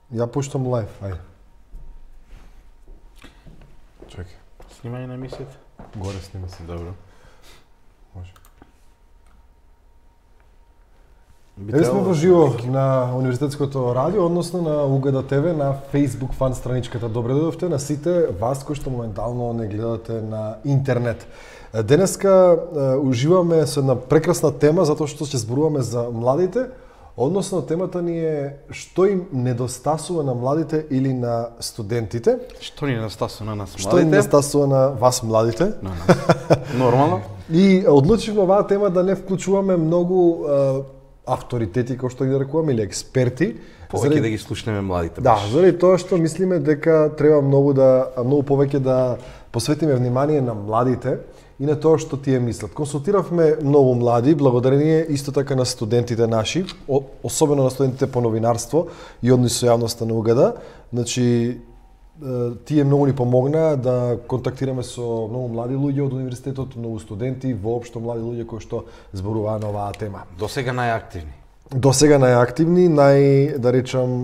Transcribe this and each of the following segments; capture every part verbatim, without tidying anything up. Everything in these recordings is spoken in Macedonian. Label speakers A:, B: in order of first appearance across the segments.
A: Ја пуштам лайф, ајде. Чекай,
B: Снимање на емисијата?
A: горе снима се.
B: Добро.
A: Може.
B: Би
A: Еве сме
B: требало
A: во живо на Универзитетското радио, односно на УГД ТВ, на Facebook фан страничката. Добре дојдовте на сите вас кои што моментално не гледате на интернет. Денеска е, уживаме со една прекрасна тема затоа што ќе зборуваме за младите, односно темата ни е што им недостасува на младите или на студентите.
B: Што ни недостасува на нас младите?
A: Што им недостасува на вас младите?
B: На нас. Нормално.
A: И одлучивме оваа тема да не вклучуваме многу е, авторитети, кои што ги рекуваме, или експерти.
B: Повеќе
A: заради...
B: да ги слушнеме младите.
A: Да,
B: баш.
A: заради тоа што мислиме дека треба многу да многу повеќе да посветиме внимание на младите и на тоа што тие мислат. Консултиравме многу млади, благодарение исто така на студентите наши, особено на студентите по новинарство и односи со јавноста на УГД. Значи, тие многу ни помогнаа да контактираме со многу млади луѓе од универзитетот, многу студенти, воопшто млади луѓе кои што зборуваа на оваа тема.
B: До сега најактивни.
A: До сега најактивни, нај, да речам,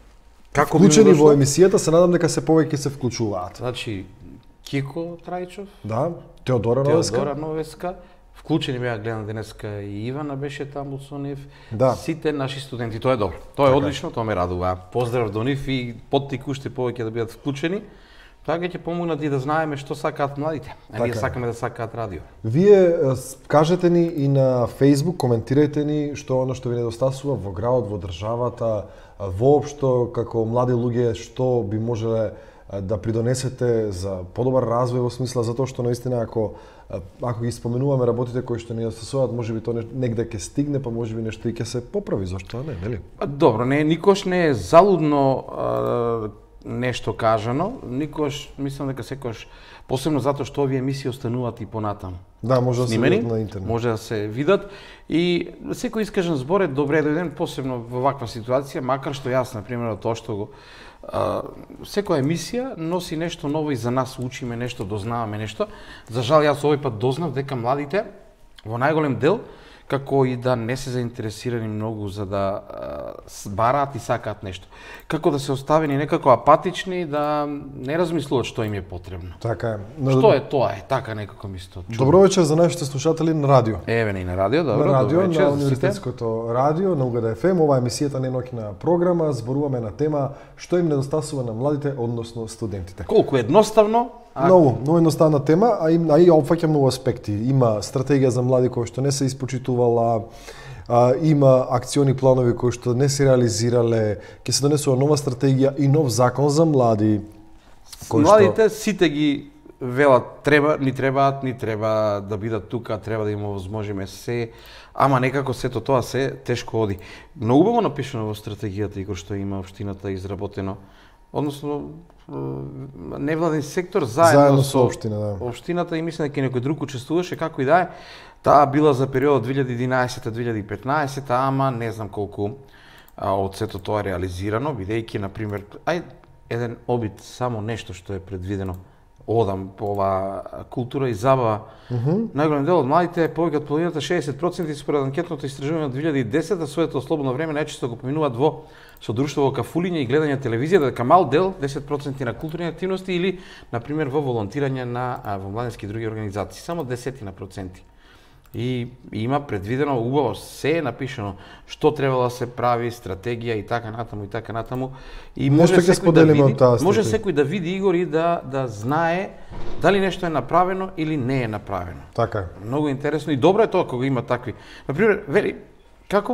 B: Како би
A: вклучени
B: ми дошло?
A: во емисијата, се надам дека се повеќе се вклучуваат.
B: Значи, Кико Трајчов,
A: Да, Теодора Новеска.
B: Теодора Новеска, вклучени беа гледам денеска и Ивана беше таму со нив.
A: Да.
B: Сите наши студенти, тоа е добро. Тоа е
A: Така.
B: одлично, тоа ме радува. Поздрав до нив и поттик уште повеќе да бидат вклучени. Тоа ќе ќе помогнат и да знаеме што сакаат младите. А ние
A: Така е.
B: сакаме да сакаат радио.
A: Вие е, с- кажете ни и на Facebook, коментирајте ни што оно што ви недостасува во градот, во државата, а, воопшто како млади луѓе што би можеле а, да придонесете за подобар развој во смисла затоа што наистина ако а, ако ги споменуваме работите кои што ни недостасуваат, можеби тоа не- негде ќе стигне, па можеби нешто и ќе се поправи, зашто не, нели?
B: А, Добро, не, никош не е залудно а, нешто кажано, никош мислам дека секош, посебно затоа што овие емисии остануваат и понатаму.
A: Да, може да се
B: Снимени,
A: видат на интернет.
B: може да се видат и секој искажен збор е добре дојден, посебно во ваква ситуација, макар што јас, на пример, тоа што го а, секоја емисија носи нешто ново и за нас, учиме нешто, дознаваме нешто. За жал, јас овој пат дознав дека младите во најголем дел како и да не се заинтересирани многу за да а, с- бараат и сакаат нешто. Како да се оставени некако апатични, да не размислуваат што им е потребно.
A: Така е. На-
B: Што е тоа е, така некако ми се тоа чуди.
A: Добро вечер за нашите слушатели на радио.
B: Еве и на радио, добро,
A: на радио,
B: добро вечер
A: на
B: за сите.
A: Универзитетското радио, на УГД еф ем, ова е емисијата неноќна програма, зборуваме на тема што им недостасува на младите, односно студентите.
B: Колку едноставно, а
A: Многу, многу едноставна тема, а, им, а и опфаќа многу аспекти. Има стратегија за млади која што не се испочитувала, а, има акциони планови кои што не се реализирале, ќе се донесува нова стратегија и нов закон за млади. кој што-
B: младите сите ги велат треба, ни требаат, ни треба да бидат тука, треба да им овозможиме се, ама некако сето тоа се тешко оди. Многу убаво напишано во стратегијата и кој што има општината изработено, односно е, невладен сектор заедно,
A: Заедно со општина, да.
B: општината и мислам дека некој друг учествуваше, како и да е. Таа била за периодот две илјади и единаесета - две илјади и петнаесета, ама не знам колку а, од сето тоа реализирано, бидејќи, на пример, ај еден обид, само нешто што е предвидено, одам по оваа култура и забава. Mm -hmm. Најголем дел од младите, повеќе од половината, шеесет проценти според анкетното истражување од две илјади и десета, своето слободно време најчесто го поминуваат во со друштво во кафулиње и гледање телевизија, дека мал дел, десет проценти на културни активности или, на пример, во волонтирање на а, во младински и други организации, само десетина проценти. И има предвидено убаво се е напишано што требало да се прави, стратегија и така натаму и така натаму. И
A: Нешто ќе
B: секој
A: споделиме
B: да
A: од
B: види,
A: таа
B: може
A: стратегија.
B: секој да види Игор и да да знае дали нешто е направено или не е направено.
A: Така е.
B: Многу интересно и добро е тоа кога има такви. На пример, вели како?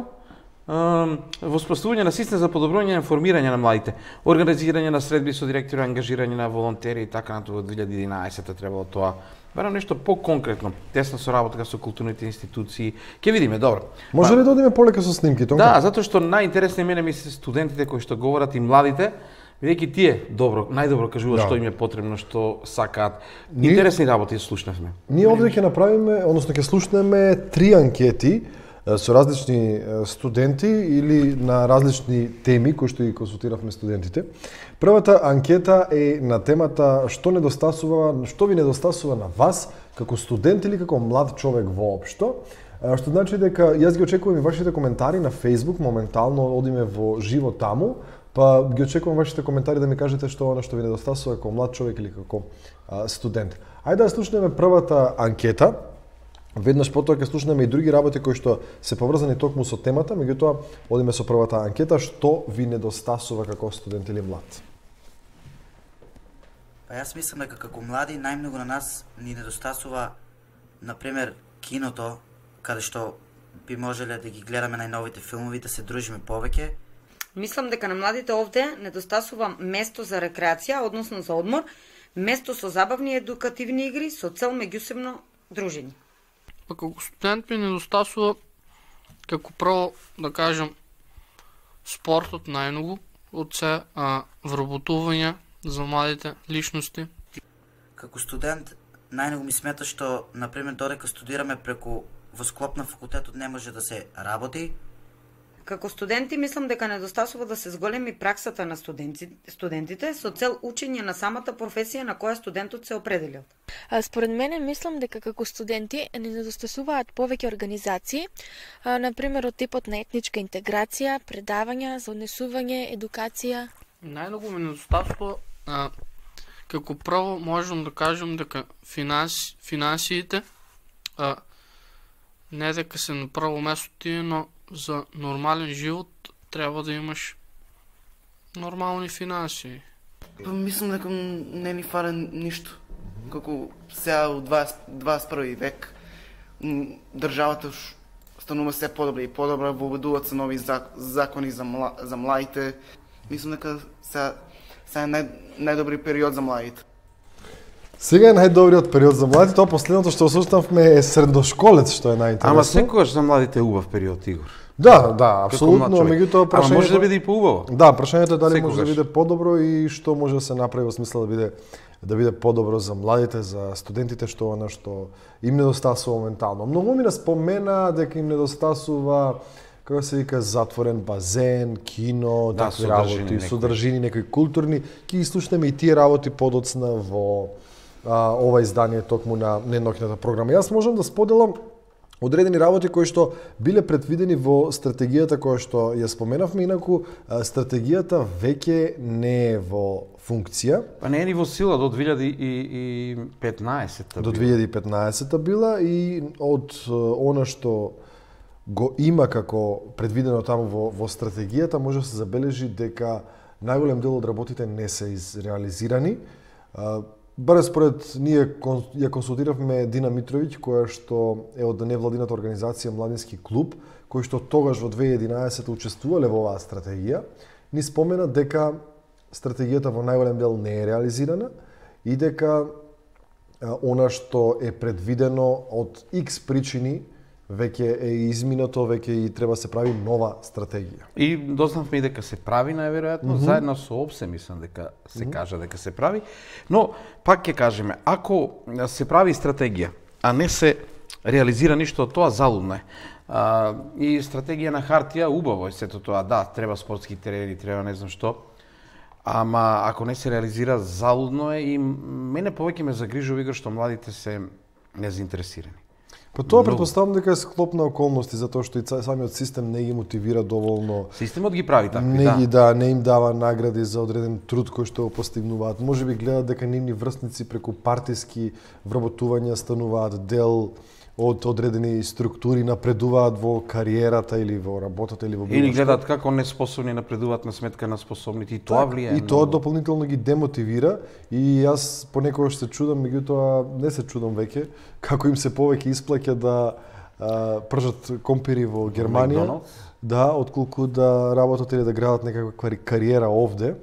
B: Um, воспоставување на систем за подобрување на информирање на младите, организирање на средби со директори, ангажирање на волонтери и така натаму. Во две илјади и единаесета требало тоа. Барам нешто по-конкретно, тесна соработка со културните институции. Ќе видиме, добро.
A: Може ли да одиме полека со снимки, Тонка?
B: Да, затоа што најинтересно мене ми се студентите кои што говорат и младите, бидејќи тие добро, најдобро кажуваат
A: Да.
B: што им е потребно, што сакаат.
A: Ние-
B: Интересни работи слушнавме.
A: Ние овде ќе направиме, односно ќе слушнеме три анкети е, со различни е, студенти или на различни теми кои што ги консултиравме студентите. Првата анкета е на темата што недостасува, што ви недостасува на вас како студент или како млад човек воопшто. Е, Што значи дека јас ги очекувам и вашите коментари на Facebook, моментално одиме во живо таму, Па ги очекувам вашите коментари да ми кажете што е она што ви недостасува како млад човек или како а, студент. Ајде да слушнеме првата анкета. Веднаш потоа ќе слушнеме и други работи кои што се поврзани токму со темата, меѓутоа одиме со првата анкета, што ви недостасува како студент или млад.
C: Па јас мислам дека како млади најмногу на нас ни недостасува, например, киното, каде што би можеле да ги гледаме најновите филмови, да се дружиме повеќе.
D: Мислам дека на младите овде недостасува место за рекреација, односно за одмор, место со забавни и едукативни игри со цел меѓусебно дружење.
E: Па како студент ми недостасува, како прво да кажем, спортот најмногу, од се а, вработување за младите личности.
C: Како студент најмногу ми смета што, например, додека студираме преку во склоп на факултетот не може да се работи.
D: Како студенти мислам дека недостасува да се зголеми праксата на студенти, студентите со цел учење на самата професија на која студентот се определил.
F: А, според мене мислам дека како студенти не недостасуваат повеќе организации, а, например од типот на етничка интеграција, предавања за однесување, едукација.
E: Најмногу ми недостасува а, како прво можам да кажем дека финанси, финансиите а, не дека се на прво место тие, но за нормален живот треба да имаш нормални финанси.
G: Па мислам дека не ни фала ништо. Како сега во дваесет и први век државата станува се подобра и подобра, воведуваат се нови закони за, мла, за младите. Мислам дека сега, сега е нај, најдобри период за младите.
A: Сега е најдобриот период за младите, тоа последното што осуштавме е средношколец, што е најинтересно.
B: Ама секогаш за младите е убав период, Игор.
A: Да, да, апсолутно, меѓутоа прашањето...
B: Ама може да биде и поубаво.
A: Да, прашањето е дали
B: секогаш
A: може да биде подобро и што може да се направи во смисла да биде да биде подобро за младите, за студентите, што она што им недостасува моментално. Многу ми спомена дека им недостасува, како се вика, затворен базен, кино,
B: да,
A: такви работи, содржини, некои културни. Ќе ги слушнеме и тие работи подоцна во а, ова издание токму на неноќната програма. Јас можам да споделам одредени работи кои што биле предвидени во стратегијата која што ја споменавме, инаку стратегијата веќе не е во функција.
B: Па не е ни во сила до две илјади и петнаесета.
A: До две илјади и петнаесета била и од она што го има како предвидено таму во, во стратегијата може да се забележи дека најголем дел од работите не се изреализирани. Барем според ние ја консултиравме Дина Митровиќ, која што е од невладината организација Младински клуб, кој што тогаш во две илјади и единаесета учествувале во оваа стратегија, ни спомена дека стратегијата во најголем дел не е реализирана и дека она што е предвидено од X причини веќе е изминато, веќе и треба се прави нова стратегија.
B: И дознавме и дека се прави најверојатно, mm -hmm. заедно со ОПСЕ мислам дека се mm -hmm. кажа дека се прави, но пак ќе кажеме, ако се прави стратегија, а не се реализира ништо од тоа, залудно е. А, и стратегија на хартија убаво е сето тоа, да, треба спортски терени, треба не знам што, ама ако не се реализира, залудно е и мене повеќе ме загрижува Игор што младите се незаинтересирани.
A: Па тоа претпоставам дека е склоп на околности, затоа што и самиот систем не ги мотивира доволно.
B: Системот ги прави такви,
A: не
B: да.
A: ги да, не им дава награди за одреден труд кој што го постигнуваат. Може би гледат дека нивни врсници преку партиски вработувања стануваат дел од одредени структури, напредуваат во кариерата или во работата или во било
B: Или гледаат како неспособни напредуваат на сметка на способните и тоа
A: так,
B: влијае.
A: И тоа дополнително ги демотивира и јас понекогаш се чудам, меѓутоа не се чудам веќе како им се повеќе исплаќа да а, пржат компири во Германија,
B: McDonald's?
A: да, отколку да работат или да градат некаква кариера овде.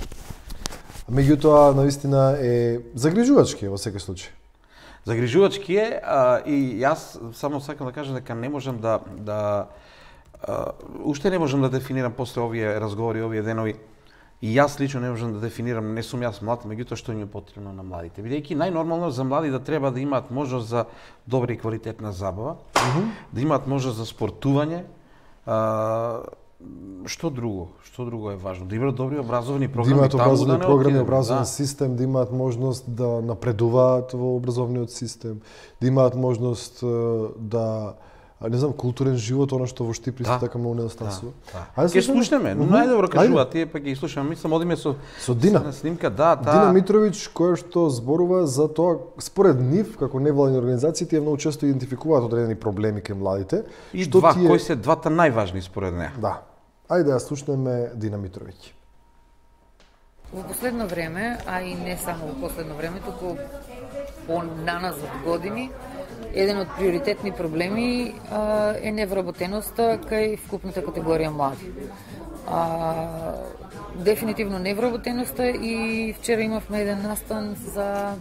A: Меѓутоа навистина е загрижувачки во секој случај.
B: Загрижувачки е, а, и јас само сакам да кажам дека не можам да да а, уште не можам да дефинирам после овие разговори, овие денови. И јас лично не можам да дефинирам, не сум јас млад, меѓутоа што им е потребно на младите. Бидејќи најнормално за млади да треба да имаат можност за добра и квалитетна забава, mm -hmm. да имаат можност за спортување, а, што друго? Што друго е важно? Да имаат добри образовни програми,
A: да имаат
B: таму
A: образовни
B: да
A: програми,
B: отидем,
A: образовен
B: да.
A: систем, да имаат можност да напредуваат во образовниот систем, да имаат можност да а, не знам, културен живот, она што во Штип исто
B: Да.
A: така многу недостасува.
B: Да.
A: Ајде
B: Ќе
A: слушаме.
B: слушнеме,
A: Мгм.
B: најдобро кажува
A: Ајде.
B: тие, па ќе ги слушаме. Мислам, одиме со
A: Со Дина.
B: на снимка, да, таа
A: Дина Митровиќ, која што зборува за тоа, според нив, како невладини организации, тие многу често идентификуваат одредени проблеми кај младите.
B: и
A: што
B: два,
A: тие-
B: кои се двата најважни според неа.
A: Да. Ајде да ја слушнеме Дина Митровиќ.
H: Во последно време, а и не само во последно време, туку по наназад години, еден од приоритетни проблеми а, е невработеноста кај вкупната категорија млади. А, дефинитивно невработеноста и вчера имавме еден настан за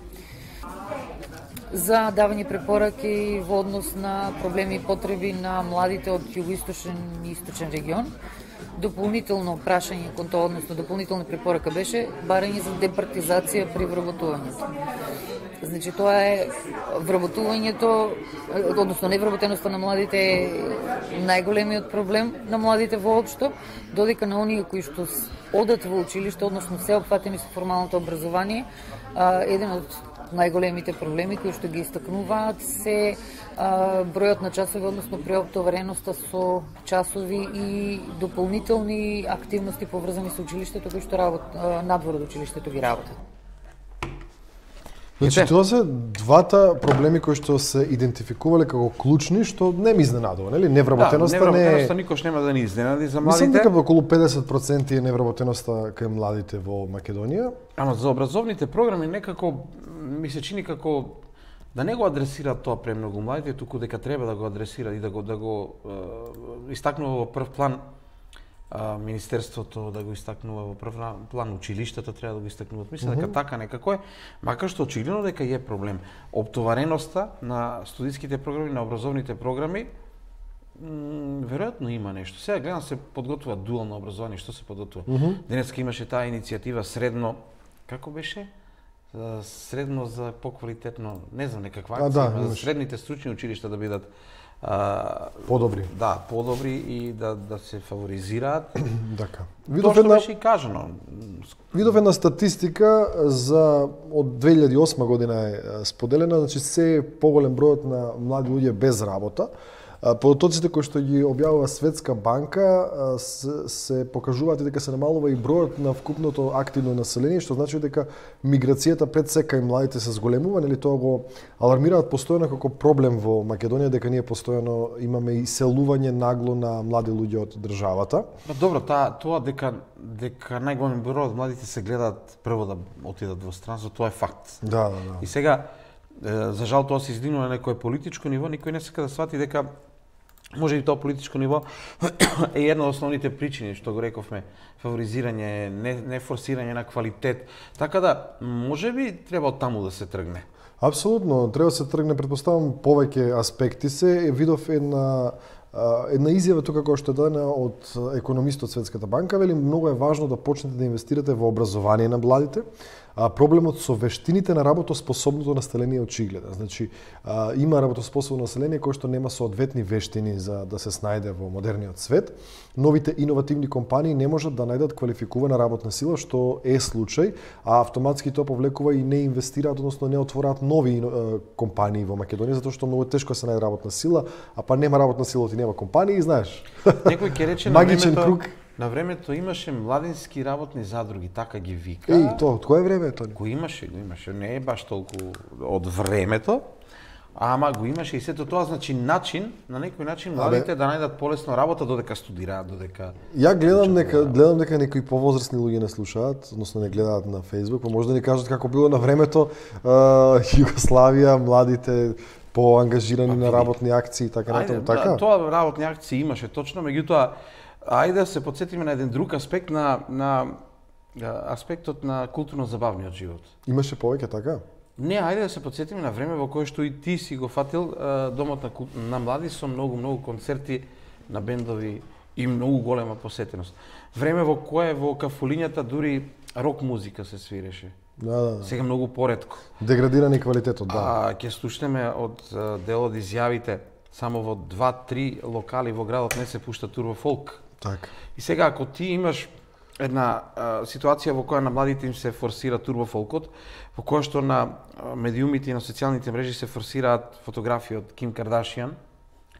H: за давање препораки во однос на проблеми и потреби на младите од југоисточен и источен регион. Дополнително прашање кон тоа, односно дополнителна препорака беше барање за департизација при вработувањето. Значи тоа е вработувањето, односно невработеноста на младите е најголемиот проблем на младите воопшто, додека на оние кои што с- одат во училиште, односно се опфатени со формалното образование, а, еден од најголемите проблеми кои што ги истакнуваат се а, бројот на часови, односно преоптовареноста со часови и дополнителни активности поврзани со училиштето кои што работ, а, надвор од училиштето ги работат.
A: Значи,
B: Ете.
A: тоа се двата проблеми кои што се идентификувале како клучни, што не ми изненадува, нели?
B: Да,
A: Невработеноста не
B: невработеноста
A: е...
B: никош нема да ни изненади за
A: Мислам
B: младите.
A: дека околу педесет проценти е невработеноста кај младите во Македонија.
B: Ама за образовните програми некако ми се чини како да не го адресираат тоа премногу младите, туку дека треба да го адресираат и да го да го е, истакнува во прв план а, министерството, да го истакнува во прв план училиштата треба да го истакнуваат. Мислам дека така некако е, макар што очигледно дека е проблем. Оптовареноста на студиските програми, на образовните програми м, веројатно има нешто. Сега гледам се подготвува дуално образование, што се подготвува. Денеска имаше таа иницијатива средно, како беше? За средно за поквалитетно, не знам, некаква
A: А,
B: акција,
A: да,
B: има за
A: имаше.
B: средните стручни училишта да бидат а,
A: Подобри.
B: да, подобри и да да се фаворизираат.
A: Така.
B: Тоа
A: Видов
B: што
A: една,
B: беше и кажано.
A: видов една статистика за од две илјади и осма година е е, споделена, значи се е поголем бројот на млади луѓе без работа. А, Податоците кои што ги објавува Светска банка а, се, се покажуваат и дека се намалува и бројот на вкупното активно население, што значи дека миграцијата пред се кај младите се зголемува, нели тоа го алармираат постојано како проблем во Македонија, дека ние постојано имаме иселување нагло на млади луѓе од државата.
B: Па добро, таа тоа дека дека најголем број од младите се гледаат прво да отидат во странство, тоа е факт.
A: Да, да, да.
B: И сега е, за жал тоа се издигнува на некое политичко ниво, никој не сака да свати дека може и тоа политичко ниво е една од основните причини, што го рековме, фаворизирање, не, не форсирање на квалитет. Така да, може би треба од таму да се тргне.
A: Апсолутно, треба да се тргне, претпоставам, повеќе аспекти се. Видов една а, една изјава тука која што е дадена од економист од Светската банка, вели многу е важно да почнете да инвестирате во образование на младите. А, проблемот со вештините на работоспособното население е очигледен. Значи, а, има работоспособно население кое што нема соодветни вештини за да се снајде во модерниот свет. Новите иновативни компании не можат да најдат квалификувана работна сила, што е случај, а автоматски тоа повлекува и не инвестираат, односно не отвораат нови е, компании во Македонија, затоа што многу тешко се најде работна сила, а па нема работна сила, ти нема компании, знаеш.
B: Некој ќе рече на
A: Магичен
B: времето,
A: круг.
B: на времето имаше младински работни задруги, така ги вика.
A: Еј, тоа, од кое време е тоа?
B: Го имаше, го имаше, не е баш толку од времето, ама го имаше и сето тоа, значи начин, на некој начин младите да најдат полесно работа додека студираат, додека...
A: Ја гледам дека гледам дека некои повозрасни луѓе не слушаат, односно не гледаат на Facebook, па може да ни кажат како било на времето е, Југославија, младите поангажирани на работни акции и така
B: Ајде,
A: натаму, така?
B: да, тоа работни акции имаше точно, меѓутоа ајде да се потсетиме на еден друг аспект на на аспектот на културно-забавниот живот.
A: Имаше повеќе така?
B: Не, ајде да се потсетиме на време во кое што и ти си го фатил а, домот на, кул- на млади со многу многу концерти на бендови и многу голема посетеност. Време во кое во кафулињата дури рок музика се свиреше.
A: Да, да, да.
B: Сега многу поретко.
A: Деградирани квалитетот, да.
B: А ќе слушнеме од а, дел од изјавите само во два-три локали во градот не се пушта турбо фолк.
A: Така.
B: И сега ако ти имаш една а, ситуација во која на младите им се форсира турбо фолкот, во која што на а, медиумите и на социјалните мрежи се форсираат фотографии од Ким Кардашијан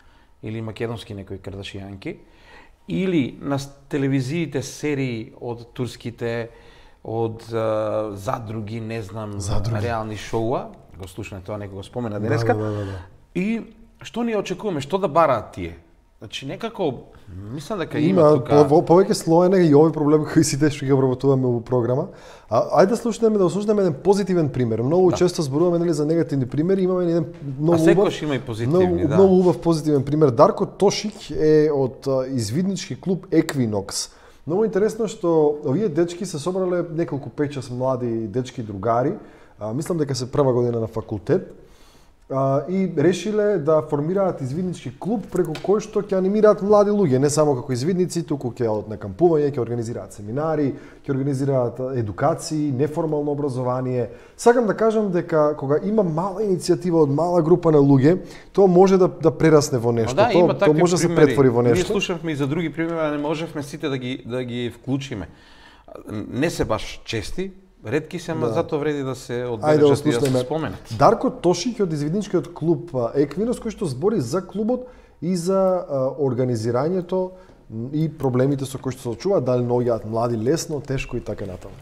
B: или македонски некои Кардашијанки, или на телевизиите серии од турските, од uh, задруги, не знам, задруги. Реални шоуа, го слушаме тоа, некој го спомена денеска.
A: Да, да, да, да.
B: И што ни очекуваме, што да бараат тие? Значи некако мислам дека има,
A: има
B: тука
A: по, повеќе слоене и овој проблем кои сите што ги обработуваме во програма. А ајде да слушнеме да слушнеме еден позитивен пример. Многу да. често зборуваме нели за негативни примери, имаме еден многу убав. А
B: секојаш има и позитивни,
A: многу,
B: да.
A: Многу убав позитивен пример. Дарко Тошик е од извиднички клуб Еквинокс. Многу интересно што овие дечки се собрале неколку пет-шест млади дечки другари. А, мислам дека се прва година на факултет. Uh, и решиле да формираат извиднички клуб преку кој што ќе анимираат млади луѓе, не само како извидници, туку ќе од на кампување, ќе организираат семинари, ќе организираат едукации, неформално образование. Сакам да кажам дека кога има мала иницијатива од мала група на луѓе, тоа може да да прерасне во нешто,
B: да,
A: тоа то може да се претвори во нешто.
B: Ние слушавме и за други примери, а не можевме сите да ги да ги вклучиме. Не се баш чести. Ретки се, ама да. Затоа вреди да се одбележат и да се споменат.
A: Дарко Тошик од извидничкиот клуб Еквинос, кој што збори за клубот и за а, организирањето и проблемите со кои што се очуваат, дали наоѓаат млади лесно, тешко и така натаму.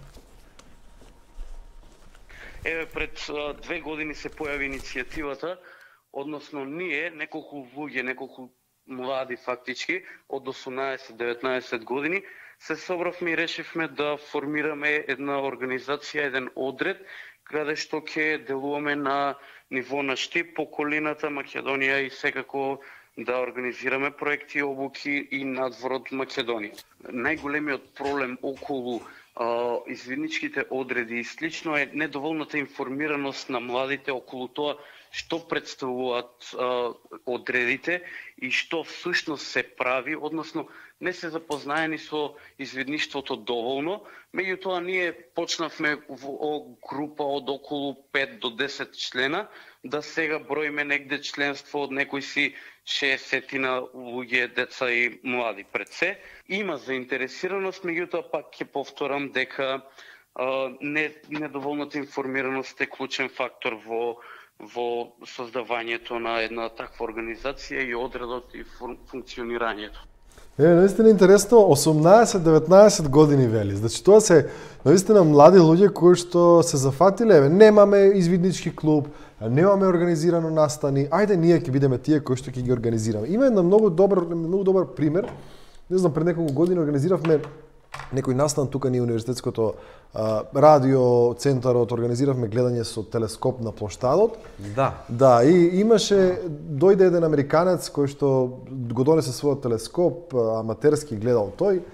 I: Еве, пред а, две години се појави иницијативата, односно ние, неколку луѓе, неколку млади фактички, од осумнаесет до деветнаесет години, се собравме и решивме да формираме една организација, еден одред, каде што ќе делуваме на ниво на Штип, околината, Македонија и секако да организираме проекти, обуки и надвор од Македонија. Најголемиот проблем околу а, извидничките одреди и слично е недоволната информираност на младите околу тоа што представуваат а, одредите и што всушност се прави, односно не се запознаени со извидништвото доволно. Меѓутоа ние почнавме во група од околу пет до десет члена, да сега броиме негде членство од некои си шеесетина луѓе, деца и млади пред се. Има заинтересираност, меѓутоа пак ќе повторам дека а, не, недоволната информираност е клучен фактор во во создавањето на една таква организација и одредот и функционирањето.
A: Е, наистина интересно, осумнаесет-деветнаесет години вели. Значи тоа се наистина млади луѓе кои што се зафатиле, еве немаме извиднички клуб, немаме организирано настани, ајде ние ќе бидеме тие кои што ќе ги организираме. Има една многу добар многу добар пример. Не знам, пред неколку години организиравме некој настан тука ни универзитетското а, радио центарот, организиравме гледање со телескоп на плоштадот.
B: Да.
A: Да, и имаше дојде еден американец кој што го донесе својот телескоп, аматерски гледал тој.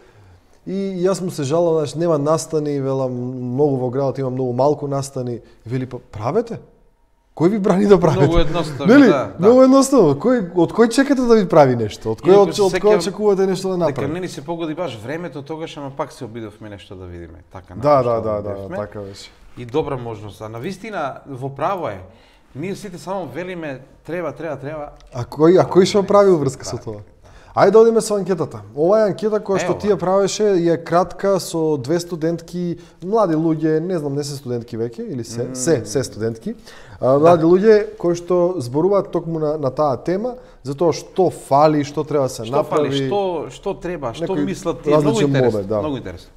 A: И јас му се жалам, значи нема настани, велам многу во градот има многу малку настани. Вели па правете? Кој ви брани да правите?
B: Многу едноставно,
A: Нели?
B: да.
A: Многу едноставно. Кој од кој чекате да ви прави нешто? Од кој од, од кој очекувате нешто да направи?
B: Дека не ни се погоди баш времето тогаш, ама пак се обидовме нешто да видиме. Така
A: да, да, да, да, така беше.
B: И добра можност. А навистина во право е. Ние сите само велиме треба, треба, треба.
A: А кој, а кој што прави врска со тоа? Ајде да одиме со анкетата. Ова е анкета која што ти ја правеше и е кратка со две студентки, млади луѓе, не знам, не се студентки веќе или се, mm. се, се студентки. А, млади да. луѓе кои што зборуваат токму на, на таа тема, за тоа што фали, што треба да се
B: што
A: направи.
B: Што фали, што што треба, што мислат тие, многу интересно, да. Многу интересно.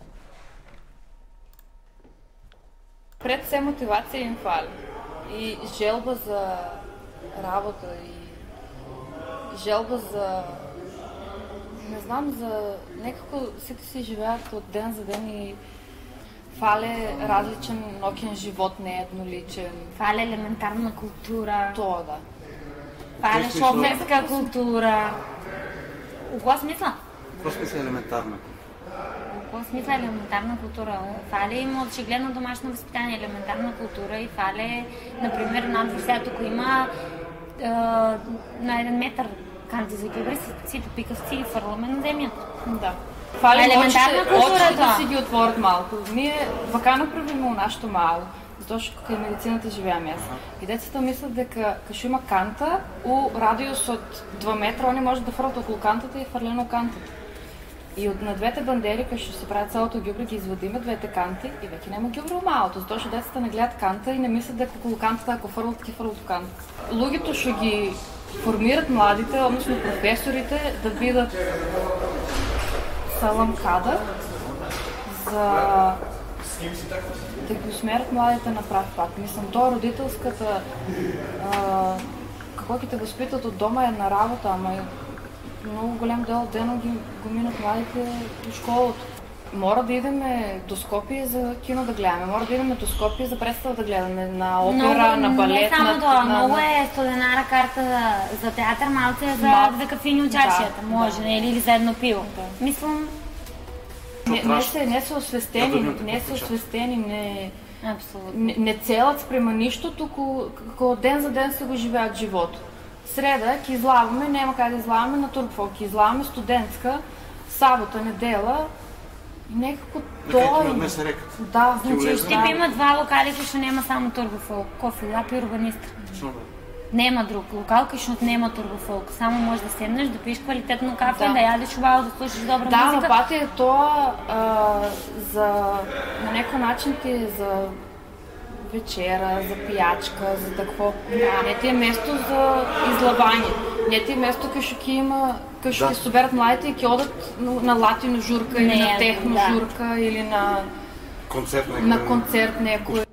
J: Пред се мотивација им фали и желба за работа и желба за не знам, за некако сите си живеат од ден за ден и фале различен ноќен живот, не едноличен.
K: Фале елементарна култура.
J: Тоа да.
K: Фале шопнерска култура. У која смисла?
C: Која смисла елементарна?
K: У која смисла елементарна култура? Фале има очигледно домашно воспитание, елементарна култура и фале, например, надвор сега тук има е, на еден метар канти за ѓубре, сите пикавци ги фрламе на земјата.
J: Да. Фали
K: елементарна култура
J: да си ги отворат малку. Ние вака направиме у нашто мало, затоа што кај медицината живеам јас. И децата мислат дека кај што има канта, у радиус од два метра они може да фрлат околу кантата и фрлено кантата. И од на двете бандери кај што се прави целото ѓубре ги извадиме двете канти и веќе нема ѓубре у малото, затоа што децата не гледат канта и не мислат дека околу кантата ако фрлат ќе фрлат у кантата. Луѓето што ги формират младите, односно професорите, да бидат салам кадър за да ги усмерят младите на прав път. Мислам, то родителската а, какво ги те възпитат от дома е една работа, ама много голям дел от дена ги го минат младите до школата. Мора да идеме до Скопие за кино да гледаме, мора да идеме до Скопие за представа да гледаме, на опера,
K: много,
J: на балет.
K: Не само
J: на,
K: това,
J: на,
K: много
J: на...
K: е студена карта за, за театър, малко е за
J: Мал...
K: две кафини от чашията,
J: да,
K: може,
J: да.
K: или за едно пиво. Да. Мислам...
J: Не, не, са, не са освестени, не са освестени, не...
K: Абсолютно.
J: Не, не целят спрема нищо, тук како ден за ден се го живеят живото. Среда, ки излаваме, нема как да излаваме на турбофол, ки излаваме студентска, сабота, недела, и некако той...
B: Не се рекат.
J: Да,
K: значи ще да. Има два локали, ще нема само турбофол, кофе лап и урбаниста. Нема друг локал, защото нема турбофолк. Само можеш да седнеш, да пиеш квалитетно кафе, да, да ядеш обало, да слушаш добра
J: да,
K: музика.
J: Да, но пати е това за... на некој начин ти е за вечера, за пиячка, за такво. Да. Не ти е место за излавање. Не ти е место кај што ќе има, кај што ќе се соберат младите и ќе одат на латино журка или на техно да. журка или на
B: концерт некој.
J: На концерт некој.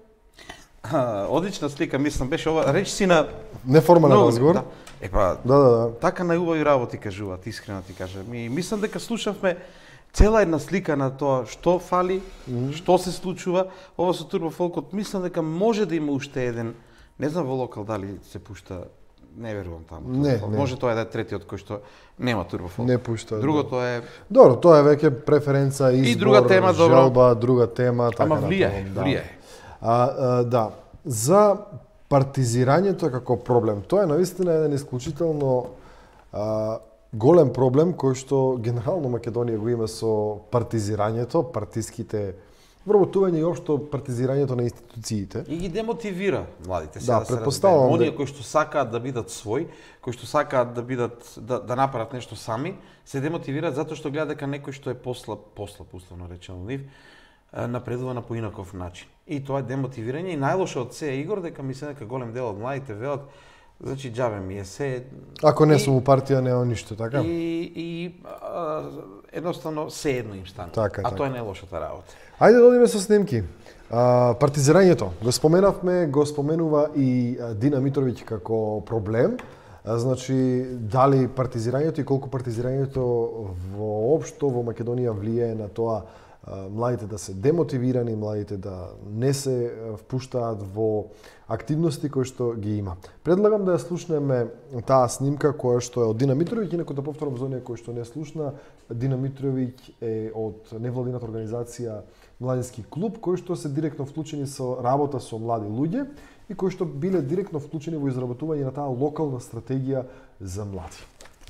B: Одлична слика, мислам, беше ова. Речи си на
A: неформален no, разговор.
B: Да. Епа,
A: да, да, да.
B: Така најубави работи кажуваат, искрено ти кажам. И мислам дека слушавме цела една слика на тоа што фали, mm-hmm. што се случува. Ова со турбофолкот, мислам дека може да има уште еден, не знам во локал дали се пушта, не верувам таму.
A: Не, не.
B: Може тоа е да е третиот кој што нема турбофолк.
A: Не пушта.
B: Другото е
A: Добро, тоа е веќе преференца, избор,
B: и друга тема,
A: жалба, друга тема, така.
B: Ама влијае, влијае.
A: А, а, да, за партизирањето како проблем, тоа е навистина еден исклучително а, голем проблем кој што генерално Македонија го има со партизирањето, партиските вработување и општо партизирањето на институциите.
B: И ги демотивира младите.
A: Да, предпоставувам.
B: Оние кои што сакаат да бидат свој, кои што сакаат да бидат да, да направат нешто сами, се демотивираат затоа што гледа дека некој што е послаб, послаб условно речено нив, напредува на поинаков начин. И тоа е демотивирање и најлошо од се е Игор дека мислам дека голем дел од младите велат значи џабе ми е се.
A: Ако не сум у партија нема ништо, така?
B: И и а, едноставно се едно им стана.
A: Така,
B: а
A: така.
B: тоа е најлошата работа.
A: Ајде да одиме со снимки. А, партизирањето, го споменавме, го споменува и Дина Митровиќ како проблем. А, значи, дали партизирањето и колку партизирањето воопшто во Македонија влијае на тоа младите да се демотивирани, младите да не се впуштаат во активности кои што ги има. Предлагам да ја слушнеме таа снимка која што е од Дина Митровиќ, инаку да повторам за оние кои што не слушна, Дина Митровиќ е од невладината организација Младински клуб, кои што се директно вклучени со работа со млади луѓе и кои што биле директно вклучени во изработување на таа локална стратегија за млади.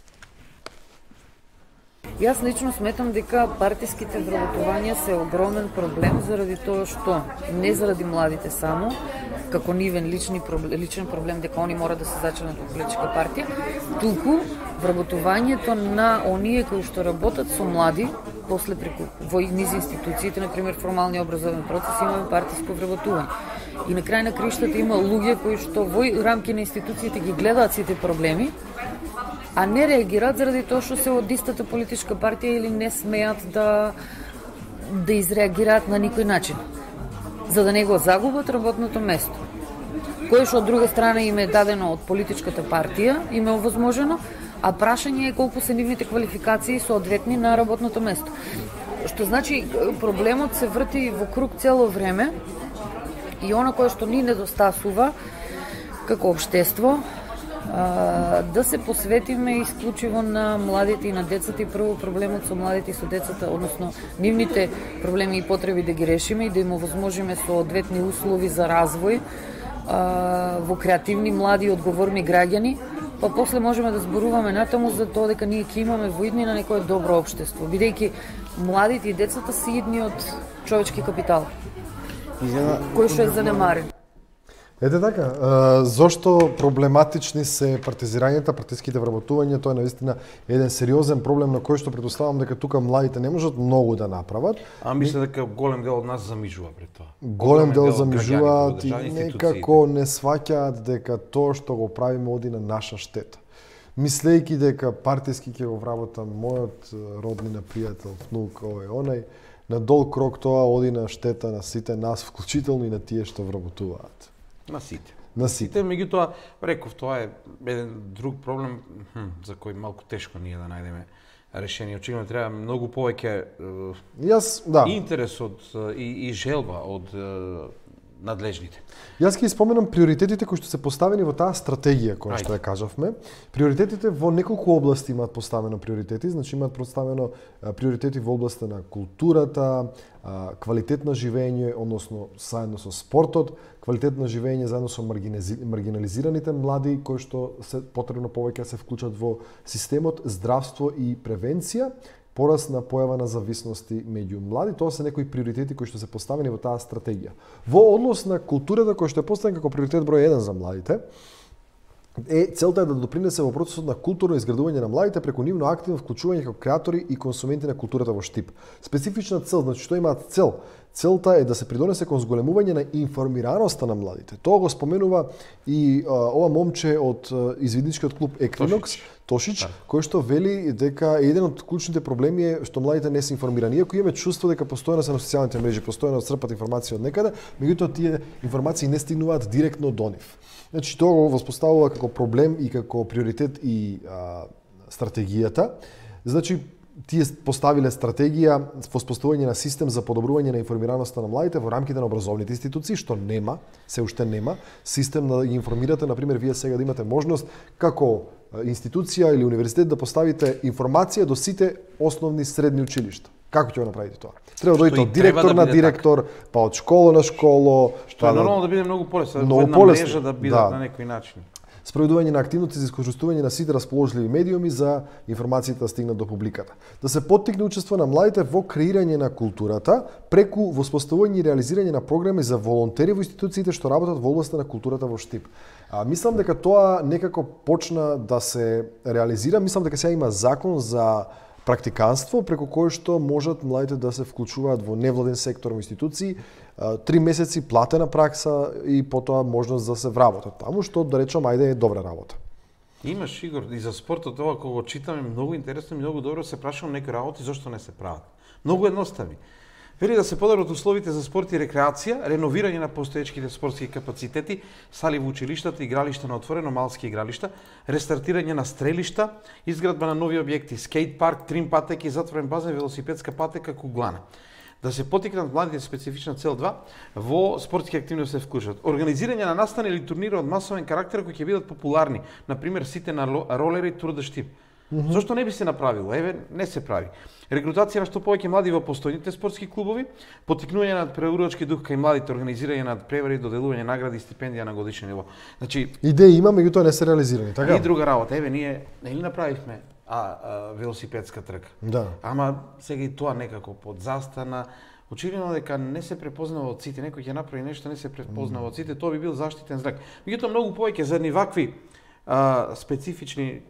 H: Јас лично сметам дека партиските вработувања се огромен проблем заради тоа што не заради младите само, како нивен лични проблем, личен проблем дека они мора да се зачленат во политичка партија, туку вработувањето на оние кои што работат со млади, после преку во низ институциите, например формални образовен процес, имаме партиско вработување. И на крај на криштата има луѓе кои што во рамки на институциите ги гледаат сите проблеми, а не реагираат заради тоа што се од истата политичка партија или не смеат да да изреагираат на никој начин, за да не го загубат работното место. Кој што од друга страна им е дадено од политичката партија, им е овозможено, а прашање е колку се нивните квалификации соодветни на работното место. Што значи проблемот се врти во круг цело време и она кое што ни недостасува како општество, да се посветиме исклучиво на младите и на децата и прво проблемот со младите и со децата, односно нивните проблеми и потреби да ги решиме и да им овозможиме соодветни услови за развој во креативни, млади и одговорни граѓани, па после можеме да зборуваме натаму за тоа дека ние ќе имаме во иднина некое добро општество, бидејќи младите и децата се идниот човечки капитал, кој што е занемарен.
A: Ете така, зошто проблематични се партизирањата, партиските вработувања, тоа е наистина еден сериозен проблем на кој што предоставам дека тука младите не можат многу да направат.
B: А мисля дека голем дел од нас замижува пред тоа.
A: Голем дел замижуваат и некако не сваќаат дека тоа што го правиме оди на наша штета. мислејќи дека партиски ќе го вработам мојот роднина, пријател, внук, овој онај, на дол крок тоа оди на штета на сите нас, вклучително и на тие што вработуваат.
B: На сите.
A: На сите.
B: Меѓутоа, реков, тоа е еден друг проблем хм, за кој малку тешко ние да најдеме решение. Очигледно треба многу повеќе
A: Јас, да.
B: интерес од и, и желба од надлежните.
A: Јас ќе споменам приоритетите кои што се поставени во таа стратегија која што ја кажавме. Приоритетите во неколку области имаат поставено приоритети, значи имаат поставено приоритети во областа на културата, квалитет на живење, односно заедно со спортот, квалитет на живење заедно со маргинализираните млади кои што се потребно повеќе се вклучат во системот, здравство и превенција, пораст на појава на зависности меѓу млади. Тоа се некои приоритети кои што се поставени во таа стратегија. Во однос на културата која што е поставена како приоритет број еден за младите, е целта е да допринесе во процесот на културно изградување на младите преку нивно активно вклучување како креатори и консументи на културата во Штип. Специфична цел, значи што имаат цел? Целта е да се придонесе кон зголемување на информираноста на младите. Тоа го споменува и а, ова момче од а, извидничкиот клуб Еквинокс, Тошич, да. Кој што вели дека еден од клучните проблеми е што младите не се информирани. Иако имаме чувство дека постојано се на социјалните мрежи, постојано црпат информации од некаде, меѓутоа тие информации не стигнуваат директно до нив. Значи тоа го воспоставува како проблем и како приоритет и а, стратегијата. Значи тие поставиле стратегија во споставување на систем за подобрување на информираноста на младите во рамките на образовните институции, што нема, се уште нема систем да ги информирате, например, вие сега да имате можност како институција или универзитет да поставите информација до сите основни средни училишта. Како ќе го направите тоа? Треба да дојдете од директор да на директор, така. Па од школа на школо,
B: што е нормално да биде многу полесно, една мрежа да биде да. На некој начин.
A: Спроведување на активности за искористување на сите расположливи медиуми за информацијата да стигнат до публиката. Да се поттикне учество на младите во креирање на културата преку воспоставување и реализирање на програми за волонтери во институциите што работат во областа на културата во Штип. А, мислам дека тоа некако почна да се реализира, мислам дека сега има закон за практиканство преку кој што можат младите да се вклучуваат во невладен сектор во институции, три месеци платена пракса и потоа можност да се вработат таму, што да речам ајде е добра работа.
B: Имаш, Игор, и за спортот ова кога го читаме многу интересно и многу добро се прашувам некои работи зошто не се прават. Многу едноставни. Вели да се подобрат условите за спорт и рекреација, реновирање на постоечките спортски капацитети, сали во училиштата, игралишта на отворено, малски игралишта, рестартирање на стрелишта, изградба на нови објекти, скейт парк, трим патеки, затворен базен, велосипедска патека, куглана. Да се поттикнат младите специфична цел два во спортски активности се вклучат. Организирање на настани или турнири од масовен карактер кои ќе бидат популарни, например сите на ролери Тур де Штип. Mm -hmm. Зошто не би се направило? Еве, не се прави. Рекрутација на што повеќе млади во постојните спортски клубови, поттикнување на преурачки дух кај младите, организирање на превари, доделување награди и стипендија на годишно ниво. Значи,
A: идеи има, меѓутоа не се реализирани, така?
B: И друга работа, еве ние нели направивме а, а велосипедска трка.
A: Да.
B: Ама сега и тоа некако под застана. Очигледно дека не се препознава од сите, некој ќе направи нешто, не се препознава од сите, тоа би бил заштитен знак. Меѓутоа многу повеќе за едни вакви а, специфични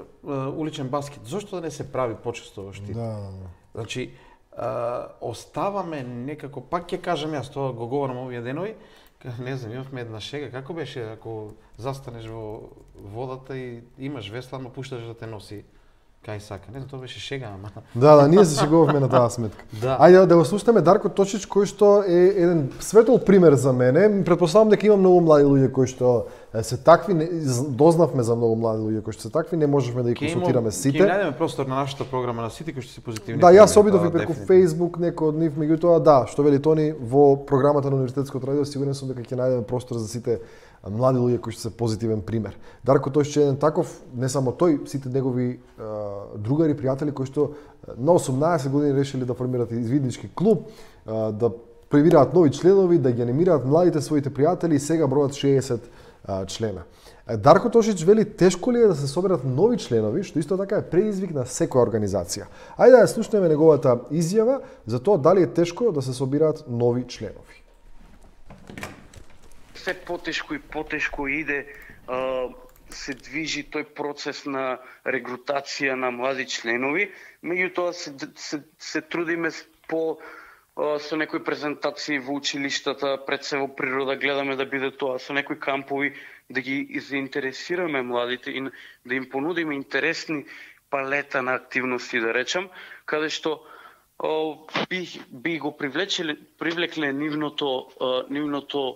B: уличен баскет, зошто да не се прави почесто во Штип?
A: Да.
B: Значи, а, оставаме некако, пак ќе кажам јас, тоа го говорам овие денови, не знам, имавме една шега, како беше ако застанеш во водата и имаш весла, ама пушташ да те носи кај сака. Не знам, тоа беше шега, ама.
A: Да, да, ние се шегувавме на таа сметка.
B: Да.
A: Ајде да го слушаме Дарко Тошич, кој што е еден светол пример за мене. Претпоставам дека има многу млади луѓе кои што се такви, не, дознавме за многу млади луѓе кои што се такви, не можевме да ги консултираме сите.
B: Ќе најдеме простор на нашата програма на сите кои што се позитивни.
A: Да, јас обидов и преку Facebook некој од нив, меѓутоа да, што вели Тони, во програмата на Универзитетското радио сигурен сум дека ќе најдеме простор за сите млади луѓе кои што се позитивен пример. Дарко Тошич е еден таков, не само тој, сите негови а, другари, пријатели кои што на осумнаесет години решили да формираат извиднички клуб, а, да превираат нови членови, да ги анимираат младите своите пријатели и сега бројат шеесет а, члена. Дарко Тошич вели тешко ли е да се соберат нови членови, што исто така е предизвик на секоја организација. Ајде да слушнеме неговата изјава за тоа дали е тешко да се собираат нови членови.
I: Се потешко и потешко иде, се движи тој процес на регрутација на млади членови, меѓутоа се, се, се трудиме по со некои презентации во училиштата, пред се во природа, гледаме да биде тоа, со некои кампови, да ги заинтересираме младите и да им понудиме интересни палета на активности, да речам, каде што о, би, би го привлечеле, привлекле нивното, о, нивното,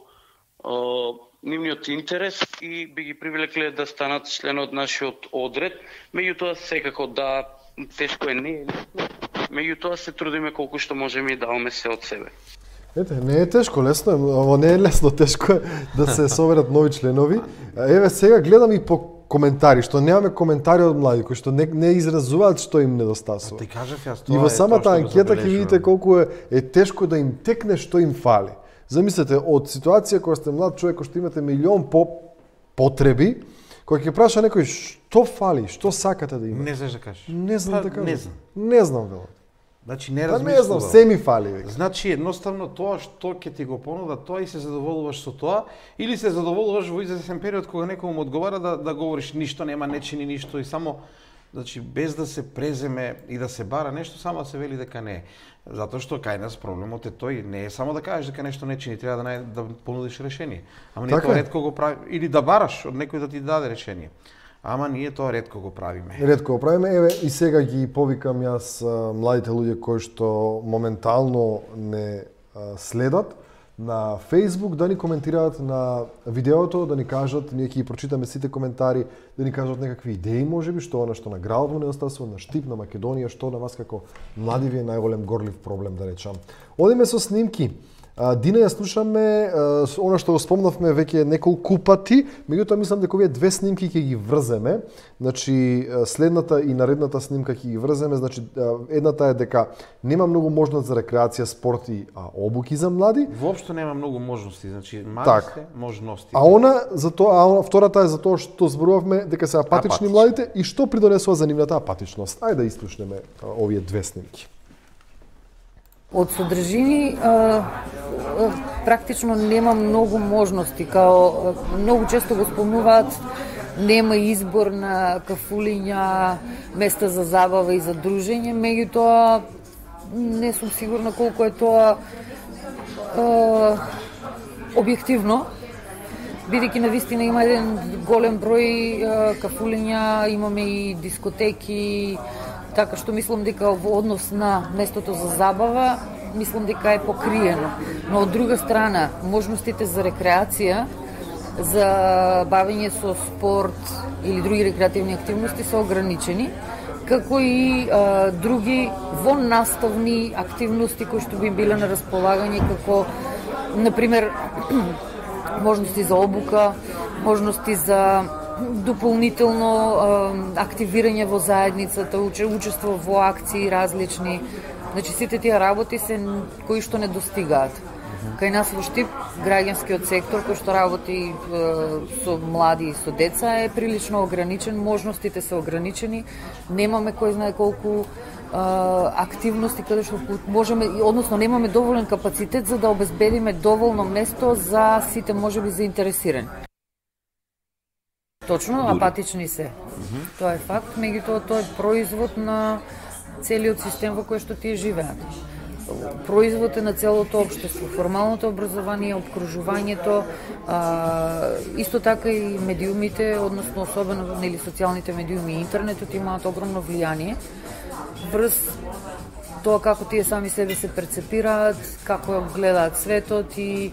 I: о, нивниот интерес и би ги привлекле да станат член од нашиот одред. Меѓутоа, секако да, тешко е, не е лесно. Меѓутоа се трудиме колку што можеме и даваме се од себе.
A: Ете, не е тешко, лесно е, ово не е лесно, тешко е да се соберат нови членови. Еве сега гледам и по коментари, што немаме коментари од млади кои што не, не изразуваат што им недостасува.
B: Ти кажав јас тоа.
A: И во самата анкета ќе видите колку е, е тешко да им текне што им фали. Замислете, од ситуација кога сте млад човек, кој што имате милион по потреби, кој ќе праша некој што фали, што сакате да има.
B: Не знаеш да кажеш.
A: Не знам
B: па,
A: да кажам.
B: Не знам.
A: Не знам вело.
B: Значи не
A: Па
B: размислувам.
A: не знам, се ми фали. Века.
B: Значи едноставно тоа што ќе ти го понуда тоа и се задоволуваш со тоа, или се задоволуваш во известен период кога некому одговара да да говориш ништо нема, не чини ништо и само, значи без да се преземе и да се бара нешто, само се вели дека не е. Затоа што кај нас проблемот е тој, не е само да кажеш дека нешто не чини, треба да нај, да понудиш решение. Ама ние тоа ретко го прави, или да бараш од некој да ти даде решение. Ама ние тоа ретко го правиме.
A: Ретко го правиме. Еве и сега ги повикам јас младите луѓе кои што моментално не следат на Facebook да ни коментираат на видеото, да ни кажат, ние ќе ги прочитаме сите коментари, да ни кажат некакви идеи можеби што она што на градот му недостасува, на Штип, на Македонија, што на вас како млади ви е најголем горлив проблем да речам. Одиме со снимки. Дина ја слушаме, она што го спомнавме веќе неколку пати, меѓутоа мислам дека овие две снимки ќе ги врземе. Значи следната и наредната снимка ќе ги врземе. Значи едната е дека нема многу можност за рекреација, спорт и а, обуки за млади.
B: Воопшто нема многу можности, значи млади
A: так.
B: сте, можности.
A: А она за тоа, а она, втората е за тоа што зборувавме дека се апатични Апатич. младите и што придонесува за нивната апатичност. Ајде да исплушнеме овие две снимки.
H: Од содржини а, практично нема многу можности, као многу често го спомнуваат, нема избор на кафулиња, места за забава и за дружење, меѓутоа не сум сигурна колку е тоа а, објективно, бидејќи навистина има еден голем број а, кафулиња, имаме и дискотеки, така што мислам дека во однос на местото за забава, мислам дека е покриено. Но од друга страна, можностите за рекреација, за бавење со спорт или други рекреативни активности се ограничени, како и а, други воннаставни активности кои што би биле на располагање, како, например, можности за обука, можности за дополнително а, активирање во заедницата, учество во акции различни. Значи сите тие работи се кои што не достигаат. Кај нас во Штип, граѓанскиот сектор кој што работи е, со млади и со деца е прилично ограничен, можностите се ограничени, немаме кој знае колку е, активности каде што можеме, односно немаме доволен капацитет за да обезбедиме доволно место за сите можеби заинтересирани. Точно, апатични се. Mm-hmm. Тоа е факт, меѓутоа тоа е производ на целиот систем во кој што тие живеат. Производ е на целото општество, формалното образование, обкружувањето, а, исто така и медиумите, односно особено нели социјалните медиуми и интернетот имаат огромно влијание врз тоа како тие сами себе се перцепираат, како гледаат светот и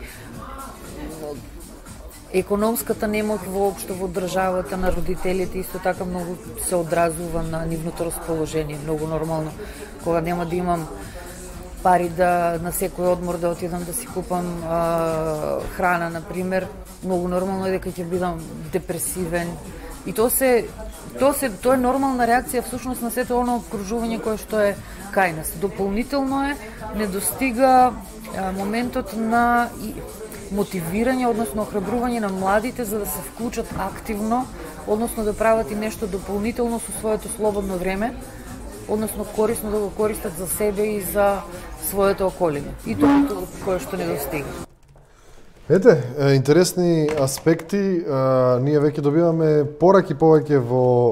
H: економската немоќ воопшто во државата на родителите исто така многу се одразува на нивното расположение. Многу нормално, кога нема да имам пари да на секој одмор да отидам да си купам а, храна, например, многу нормално е дека ќе бидам депресивен. И тоа се тоа се тоа е нормална реакција всушност на сето оно обкружување кое што е кај нас. Дополнително е не достига а, моментот на и, мотивирање, односно охрабрување на младите за да се вклучат активно, односно да прават и нешто дополнително со своето слободно време, односно корисно да го користат за себе и за својата околина. И тоа е кое што не достига.
A: Ете, интересни аспекти. А, ние веќе добиваме пораки повеќе во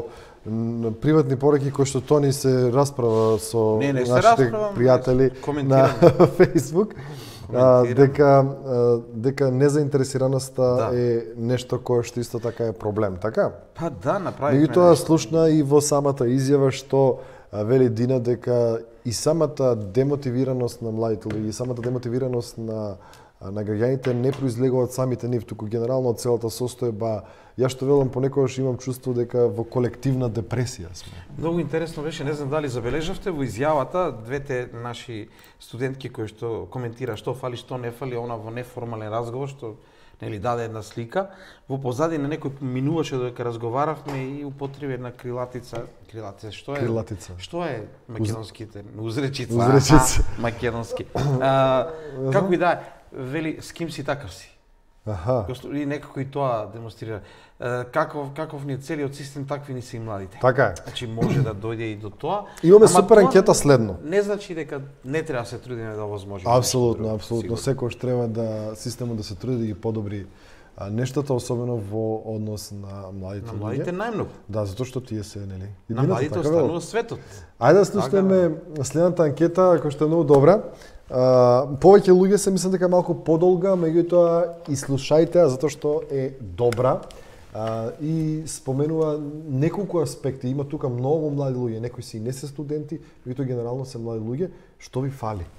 A: приватни пораки кои што Тони се расправа со
B: не, не
A: нашите пријатели на Facebook, а, дека дека незаинтересираноста да. Е нешто кое што исто така е проблем, така?
B: Па да, направивме.
A: Меѓутоа слушна и во самата изјава што вели Дина дека и самата демотивираност на младите луѓе, и самата демотивираност на на граѓаните не произлегува од самите нив, туку генерално од целата состојба. Ја што велам понекогаш имам чувство дека во колективна депресија сме.
B: Многу интересно беше, не знам дали забележавте во изјавата двете наши студентки кои што коментира што фали, што не фали, она во неформален разговор што нели даде една слика, во позадина некој минуваше додека разговаравме и употреби една крилатица, крилатица што е?
A: Крилатица.
B: Што е македонските? Узречица.
A: Узречица.
B: А, македонски. А, како и да е, вели с ким си такав си.
A: Аха.
B: И некако и тоа демонстрира. Каков каков ни е целиот систем, такви ни се и младите.
A: Така е.
B: Значи може да дојде и до тоа.
A: Имаме супер анкета следно.
B: Не значи дека не треба да се трудиме да овозможиме.
A: Апсолутно, апсолутно. Секојаш треба да системот да се труди да ги подобри нештата, особено во однос на младите луѓе.
B: На младите најмногу.
A: Да, затоа што тие се, нели?
B: На младите останува светот.
A: Ајде да слушнеме следната анкета која што е многу добра. Uh, повеќе луѓе се мислам дека малку подолга, меѓутоа и слушајте, затоа што е добра uh, и споменува неколку аспекти. Има тука многу млади луѓе, некои си не се студенти, меѓутоа генерално се млади луѓе. Што ви фали?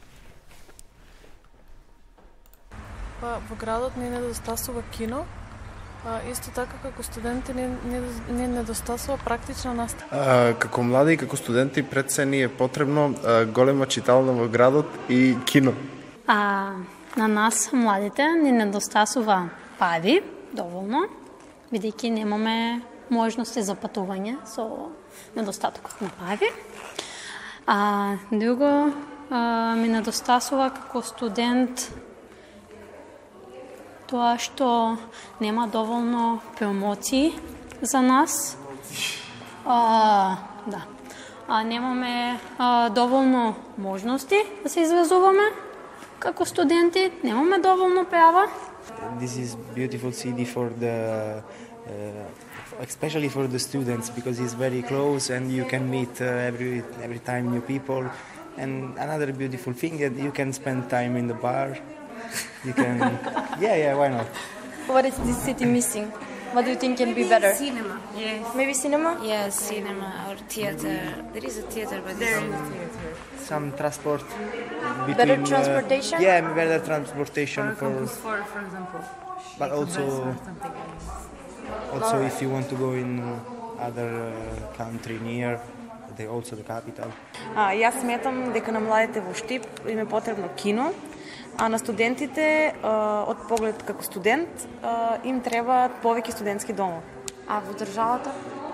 L: Па, во градот не недостасува кино, а, исто така како студенти не, не, не недостасува практична настава.
M: А, како млади и како студенти пред се ни е потребно а, голема читална во градот и кино.
N: А, на нас младите не недостасува пари доволно, бидејќи немаме можности за патување со недостатокот на пари. А друго а, ми недостасува како студент тоа што нема доволно промоции за нас. А, да. А, немаме а, доволно можности да се изразуваме како студенти, немаме доволно права.
O: This is beautiful city for the uh, especially for the students because it's very close and you can meet uh, every every time new people. And another beautiful thing that you can spend time in the bar. You can, yeah, yeah, why not?
P: What is this city missing? What do you think can be better?
K: Cinema. Yes.
P: Maybe cinema?
K: Yes, cinema or theater. There is a theater, but there is a theater.
O: Some transport. Between,
P: better transportation?
O: Uh, yeah, better transportation
P: or
O: for.
P: For, for example.
O: But also, also if you want to go in other uh, country near, they also the capital.
Q: А, јас сметам дека на младите во Штип им е потребно кино. А на студентите, од поглед како студент, им требаат повеќе студентски домови.
P: А во државата?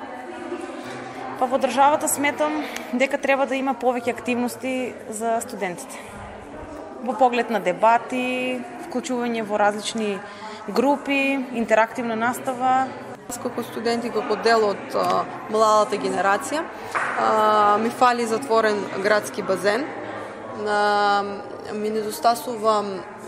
Q: Па во државата сметам дека треба да има повеќе активности за студентите. Во поглед на дебати, вклучување во различни групи, интерактивна настава.
P: Како студенти, како дел од а, младата генерација, а, ми фали затворен градски базен. А, ми недостасува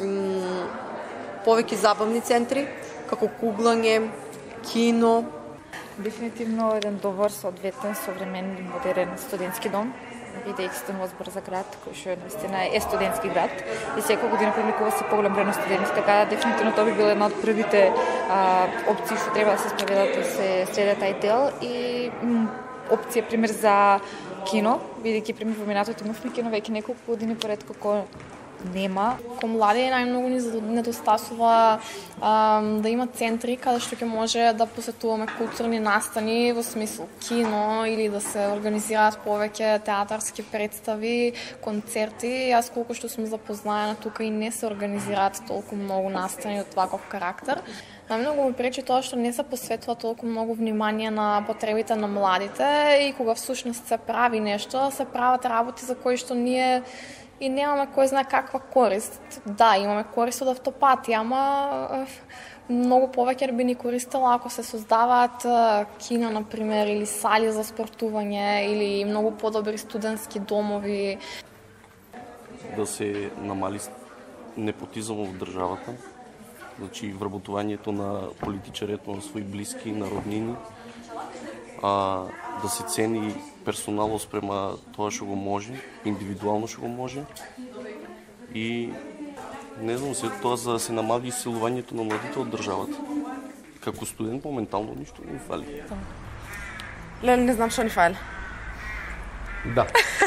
P: повеќе забавни центри, како куглање, кино.
J: Дефинитивно еден добар, соодветен, современ и модерен студентски дом, бидејќи сте возбор за град, кој што наистина е студентски град и секоја година привлекува се поголем број на студенти, така дефинитивно тоа би била една од првите а, опции што треба да се спроведат да се следи тај дел и м, опција пример за кино, бидејќи пример во минатото имавме кино веќе неколку години поред како нема.
F: Ко млади најмногу ни недостасува а, да има центри каде што ќе може да посетуваме културни настани во смисла кино или да се организираат повеќе театарски представи, концерти. Јас колку што сум запознаена тука и не се организираат толку многу настани од ваков карактер. Најмногу ми пречи тоа што не се посветува толку многу внимание на потребите на младите и кога всушност се прави нешто, се прават работи за кои што ние и немаме кој знае каква корист. Да, имаме корист од автопати, ама многу повеќе би ни користела ако се создаваат кино, например, или сали за спортување, или многу подобри студентски домови.
R: Да се намали непотизмот во државата, значи вработувањето на политичарите на своји блиски, на роднини а, да се цени персонално спрема тоа што го може, индивидуално што го може. И не знам, се тоа за да се намали иселувањето на младите од државата. Како студент моментално ништо не ми фали.
S: Леле, не знам што ни фали.
B: Да.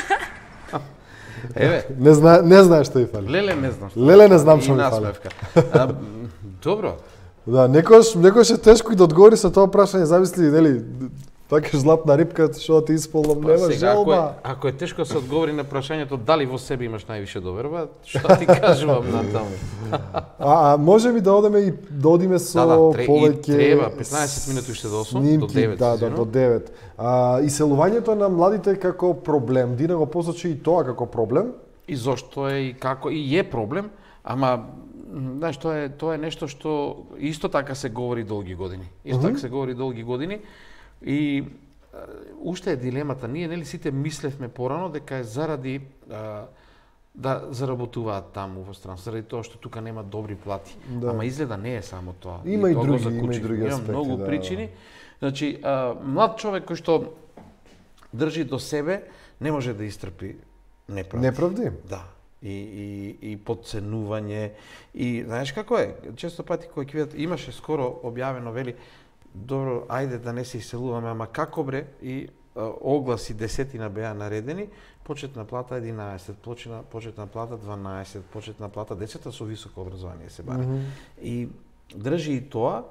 B: Еве,
A: не зна не знаеш што ви фали.
B: Леле не знам.
A: Леле не знам што ми фали.
B: А, добро.
A: Да, некојаш некојаш е тешко и да одговори со тоа прашање, зависи, нели, така златна рибка што ти исполнам, нема желба.
B: Ако е, ако е тешко да се одговори на прашањето дали во себе имаш највише доверба, што ти кажувам на таму?
A: а, а може би да одиме и да одиме со
B: да, да,
A: повеќе
B: треба петнаесет минути уште до осум,
A: снимки,
B: до девет.
A: Да, да, до девет. А, иселувањето на младите како проблем, Дина го посочи и тоа како проблем.
B: И зошто е и како и е проблем, ама знаеш, тоа е тоа е нешто што исто така се говори долги години. Исто mm -hmm. така се говори долги години. И а, уште е дилемата. Ние нели сите мислевме порано дека е заради а, да заработуваат таму во странство, заради тоа што тука нема добри плати.
A: Да.
B: Ама изгледа не е само тоа.
A: Има и, и други,
B: има
A: и други аспекти,
B: има многу
A: да.
B: причини. Значи, а, млад човек кој што држи до себе не може да истрпи неправди.
A: Неправди?
B: Да. И, и, и подценување. И знаеш како е? Често пати кој ќе видат, имаше скоро објавено, вели, добро, ајде да не се иселуваме, ама како бре, и а, огласи десетина беа наредени, почетна плата единаесет, почетна, почетна плата дванаесет, почетна плата десет со високо образование се баре. Mm -hmm. И држи и тоа,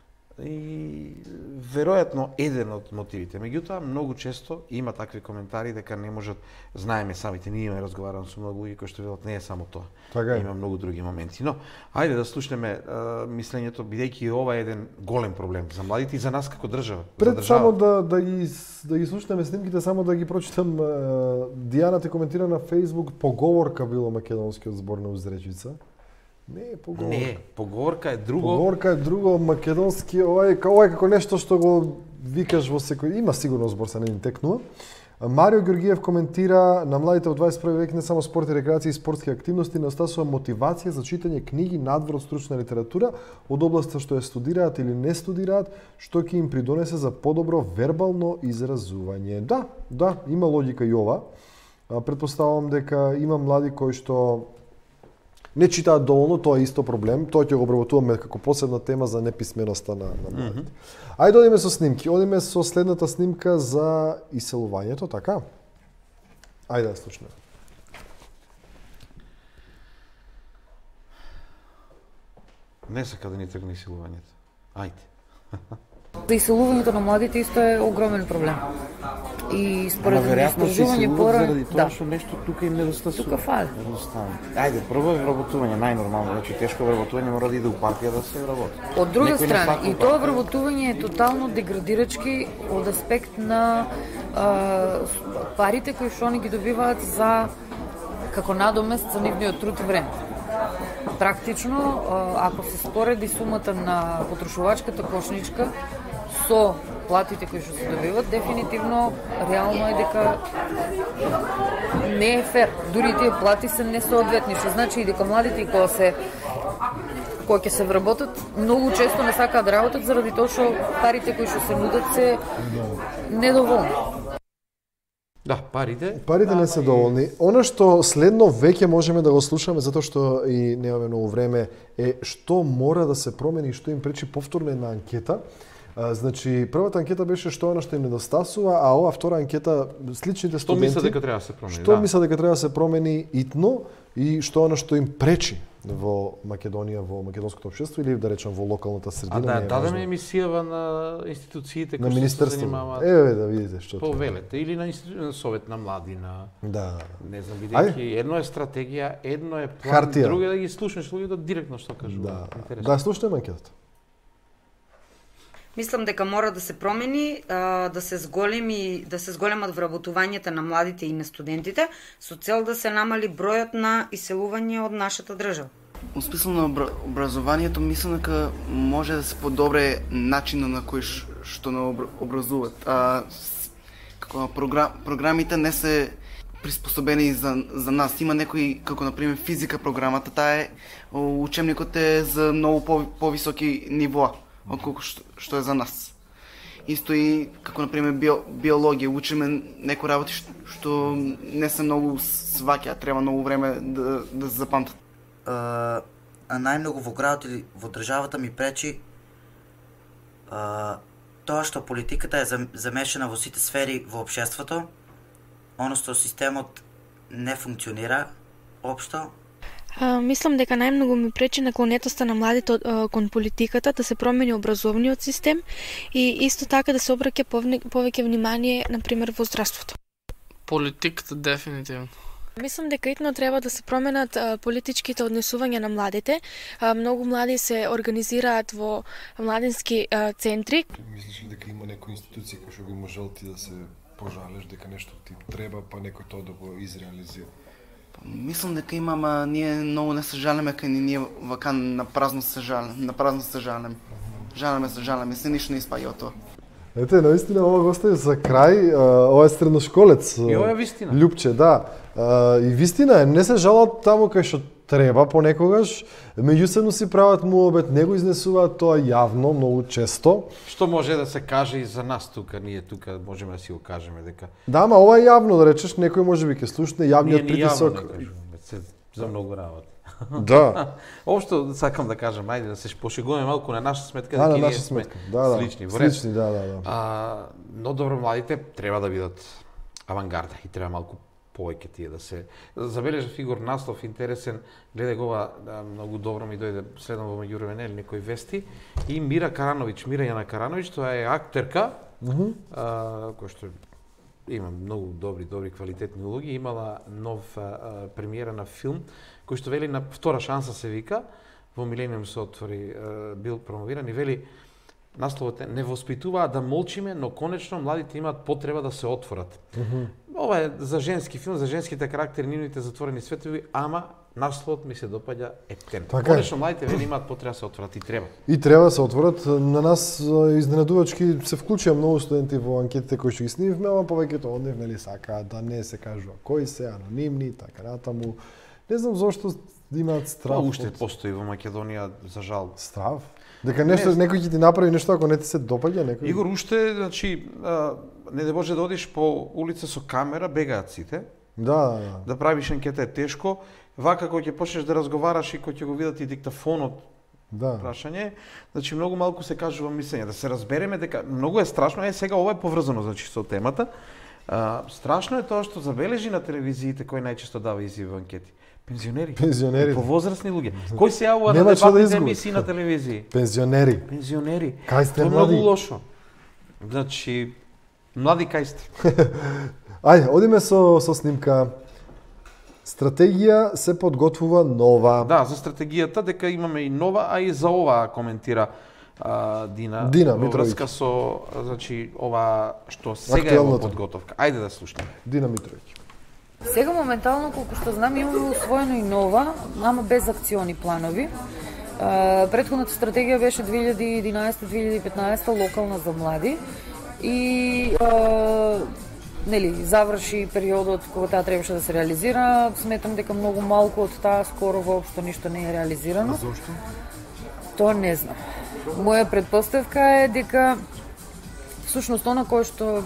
B: и веројатно еден од мотивите. Меѓутоа, многу често има такви коментари дека не можат, знаеме самите, ние имаме разговарано со многу луѓе кои што велат не е само тоа.
A: Така е.
B: Има многу други моменти. Но, ајде да слушнеме а, мислењето, бидејќи ова е еден голем проблем за младите и за нас како држава.
A: Пред само да да ги да ги слушнеме снимките, само да ги прочитам, Дијана те коментира на Facebook, поговорка било македонскиот збор на Узречица. Не е поговорка.
B: Не, поговорка е друго.
A: Поговорка е друго, македонски, ова е, ова е како нешто што го викаш во секој, има сигурно збор, се не ни текнува. Марио Георгиев коментира, на младите во дваесет и први век не само спорт и рекреација и спортски активности, но остасува мотивација за читање книги надвор од стручна литература од областа што ја студираат или не студираат, што ќе им придонесе за подобро вербално изразување. Да, да, има логика и ова. Претпоставувам дека има млади кои што не читаат доволно, тоа е исто проблем. Тоа ќе го обработуваме како посебна тема за неписменоста на, на младите. Mm -hmm. Ајде одиме со снимки. Одиме со следната снимка за иселувањето, така? Ајде да слушнеме.
B: Не сака да ни тргне иселувањето. Ајде.
H: За иселувањето на младите исто е огромен проблем. И според истражување пора,
B: заради тоа
H: да,
B: што нешто тука им недостасува.
H: тука фали.
B: Ајде, пробај вработување, најнормално, значи тешко вработување мора да иде у партија да се вработи.
H: Од друга
B: Некој не
H: страна,
B: сака
H: и
B: у
H: тоа
B: партија.
H: вработување е тотално деградирачки од аспект на а, парите кои што они ги добиваат за како надомест за нивниот труд и време. Практично, а, ако се спореди сумата на потрошувачката кошничка со платите кои што се добиват, дефинитивно реално е дека не е фер. Дури и тие плати се несоодветни, што значи и дека младите и кога се кога ќе се вработат, многу често не сакаат да работат заради тоа што парите кои што се нудат се недоволни.
B: Да, парите.
A: Парите не се доволни. Она што следно веќе можеме да го слушаме, затоа што и немаме многу време, е што мора да се промени и што им пречи повторно една анкета. А, значи, првата анкета беше што она што им недостасува, а ова втора анкета, сличните
B: Што
A: студенти...
B: мислат дека треба да се промени?
A: Што
B: да.
A: мислат дека треба да се промени итно и што она што им пречи во Македонија, во македонското општество или да речам во локалната средина.
B: А да,
A: не е
B: дадеме
A: важно.
B: емисијава на институциите
A: На
B: кои се
A: министерството.
B: занимаваат.
A: Еве да видите што
B: По
A: тоа.
B: велете или на институ... совет на млади, на
A: Да.
B: не знам,
A: Ајде.
B: бидејќи едно е стратегија, едно е план,
A: Хартија.
B: друго е да ги слушнеш луѓето директно што кажуваат.
A: Да,
B: Интересно.
A: да слушнеме анкетата.
D: Мислам дека мора да се промени, а, да се зголеми, да се зголемат вработувањата на младите и на студентите со цел да се намали бројот на иселување од нашата држава.
G: Во смисла на обра- образованието, мислам дека може да се подобре начинот на кој ш- што не обр- образуваат. А, с- како програм, програмите не се приспособени за, за нас. Има некои, како например физика програмата, таа е, учебникот е за многу по, повисоки нивоа, отколку што, што е за нас. Исто и како на пример био, биологија, учиме некои работи што, што не се многу сваќа, треба многу време да да се запамтат.
C: А, а најмногу во градот или во државата ми пречи а, тоа што политиката е замешана во сите сфери во општеството, односно системот не функционира општо.
T: А, мислам дека најмногу ми пречи наклонетоста на младите а, кон политиката, да се промени образовниот систем и исто така да се обраќа повеќе внимание, например, во здравството.
E: Политиката дефинитивно.
T: Мислам дека итно треба да се променат а, политичките однесувања на младите. А, многу млади се организираат во младински а, центри.
A: Мислиш ли дека има некои институции кои што би можел ти да се пожалеш дека нешто ти треба, па некој тоа да го изреализира?
G: Мислам дека има, ама ние многу не се жалеме, кај ни ние вака на празно се жалеме, на празно се жалеме. Жалеме се жалеме, се ништо не испаѓа од тоа.
A: Ете, наистина ова го остави за крај, ова е средношколец.
B: И ова е вистина.
A: Љупче, да. И вистина е, не се жалат таму кај што треба понекогаш, меѓусебно си прават муабет, не го изнесуваат тоа јавно, многу често.
B: Што може да се каже и за нас тука, ние тука можеме да си го кажеме дека.
A: Да, ама ова е јавно, да речеш, некој можеби ќе слушне јавниот притисок.
B: Ние ни јавно да кажеме, се за многу работа.
A: Да.
B: Општо сакам да кажам, ајде да се пошегуваме малку на наша сметка,
A: да,
B: дека
A: ние
B: сме
A: сметка. Да, да.
B: слични.
A: Слични, да, да, да.
B: А, но добро, младите треба да бидат авангарда и треба малку повеќе тие да се забележав Игор наслов интересен, гледај го ова, да, многу добро ми дојде, следам во меѓувреме или некои вести, и Мира Карановиќ, Мира Јана Карановиќ, тоа е актерка, mm -hmm. а, која што има многу добри, добри квалитетни улоги, имала нов а, премиера на филм, кој што вели на втора шанса се вика, во Милениум се отвори, а, бил промовиран и вели насловот е не воспитуваат да молчиме, но конечно младите имаат потреба да се отворат. Mm -hmm. Ова е за женски филм, за женските карактери, нивните затворени светови, ама насловот ми се допаѓа ептен.
A: Така
B: конечно младите вели имаат потреба да се отворат и треба.
A: И треба да се отворат. На нас изненадувачки се вклучија многу студенти во анкетите кои што ги снимивме, ама повеќето од нив нели сакаат да не се кажува кои се, анонимни, така натаму. Не знам зошто имаат страв.
B: Тоа уште постои во Македонија, за жал.
A: Страв? Дека нешто, не, некој ќе ти направи нешто ако не ти се допаѓа некој?
B: Игор, уште, значи, а, не да може да одиш по улица со камера, бегаат сите.
A: Да, да, да.
B: Да правиш анкета е тешко. Вака кога ќе почнеш да разговараш и кога ќе го видат и диктафонот,
A: да.
B: прашање, значи многу малку се кажува мислење, да се разбереме дека многу е страшно, е сега ова е поврзано значи со темата. А, страшно е тоа што забележи на телевизиите кој најчесто дава изјави во анкети. Пензионери.
A: Пензионери.
B: Повозрастни луѓе. Кој се јавува на дебатните да емисии на телевизии?
A: Пензионери.
B: Пензионери.
A: Кај сте
B: Тоа е
A: млади?
B: многу лошо. Значи, млади кај сте.
A: Ајде, одиме со, со снимка. Стратегија се подготвува нова.
B: Да, за стратегијата дека имаме и нова, а и за ова коментира а, Дина.
A: Дина
B: во
A: Митровиќ.
B: врска со значи ова што сега е во подготовка. Ајде да слушнеме.
A: Дина Митровиќ.
H: Сега моментално, колку што знам, имаме усвоено и нова, ама без акциони планови. Претходната стратегија беше две илјади и единаесета - две илјади и петнаесета локална за млади и а, нели заврши периодот кога таа требаше да се реализира. Сметам дека многу малку од таа, скоро воопшто ништо не е реализирано.
A: А зошто?
H: Тоа не знам. Моја предпоставка е дека всушност она кое што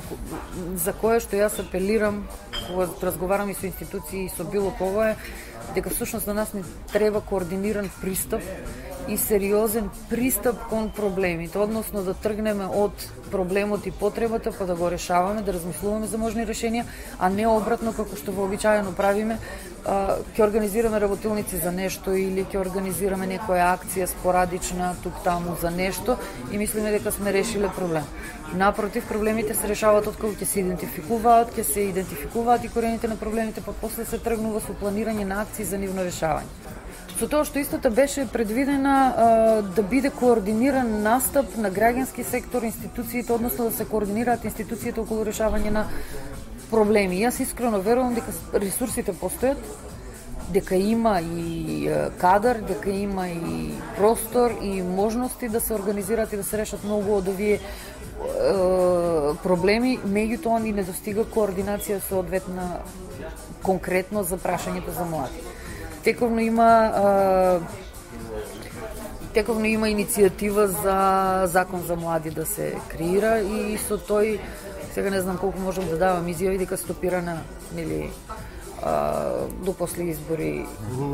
H: за кое што јас апелирам кога разговарам и со институции и со било кого е дека всушност на нас не треба координиран пристап и сериозен пристап кон проблемите, односно да тргнеме од проблемот и потребата па да го решаваме, да размислуваме за можни решенија, а не обратно како што вообичаено правиме, ќе организираме работилници за нешто или ќе организираме некоја акција спорадична тук-таму за нешто и мислиме дека сме решиле проблем. Напротив, проблемите се решаваат откако ќе се идентификуваат, ќе се идентификуваат и корените на проблемите, па после се тргнува со планирање на акции за нивно решавање. Со тоа што истата беше предвидена а, да биде координиран настап на граѓански сектор, институциите, односно да се координираат институциите околу решавање на проблеми. Јас искрено верувам дека ресурсите постојат, дека има и кадар, дека има и простор и можности да се организираат и да се решат многу од овие проблеми, меѓутоа ни недостига координација соодветна конкретно за прашањето за млади. Тековно има а, тековно има иницијатива за закон за млади да се креира и со тој, сега не знам колку можам да давам изјави дека стопирана, нели, а, до после избори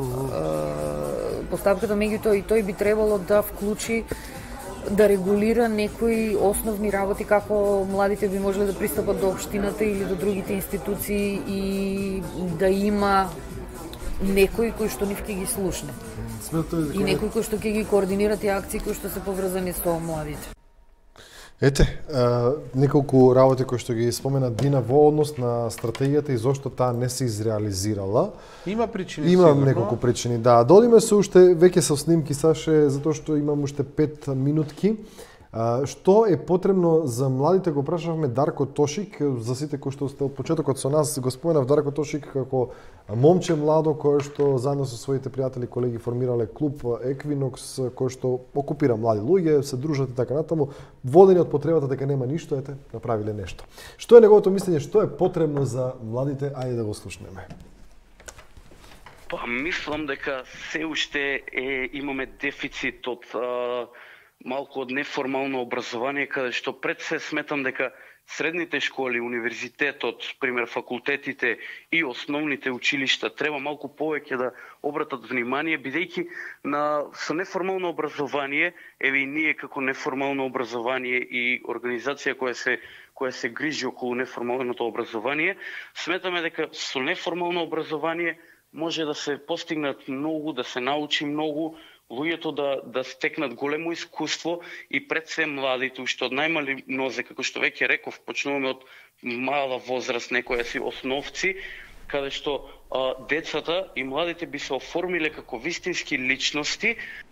H: а, поставката, меѓутоа и тој би требало да вклучи, да регулира некои основни работи како младите би можеле да пристапат до општината или до другите институции и да има некои кои што нив ќе ги слушне. И некои кои што ќе ги координира тие акции кои што се поврзани со младите.
A: Ете, а, неколку работи кои што ги спомена Дина во однос на стратегијата и зошто таа не се изреализирала.
B: Има причини,
A: Има
B: сигурно.
A: неколку причини, да. Додиме се уште, веќе со снимки, Саше, затоа што имам уште пет минутки. А, што е потребно за младите, го прашавме Дарко Тошик, за сите кои што сте од почетокот со нас, го споменав Дарко Тошик како момче младо кое што заедно со своите пријатели колеги формирале клуб Еквинокс, кој што окупира млади луѓе, се дружат и така натаму, водени од потребата дека нема ништо, ете, направиле нешто. Што е неговото мислење, што е потребно за младите, ајде да го слушнеме.
I: Па мислам дека се уште е имаме дефицит од а, малку од неформално образование, каде што пред се сметам дека средните школи, универзитетот, пример факултетите и основните училишта треба малку повеќе да обратат внимание, бидејќи на со неформално образование, еве и ние како неформално образование и организација која се која се грижи околу неформалното образование, сметаме дека со неформално образование може да се постигнат многу, да се научи многу, луѓето да да стекнат големо искуство и пред се младите, уште од најмали нозе, како што веќе реков, почнуваме од мала возраст, некоја си основци, каде што а, децата и младите би се оформиле како вистински личности.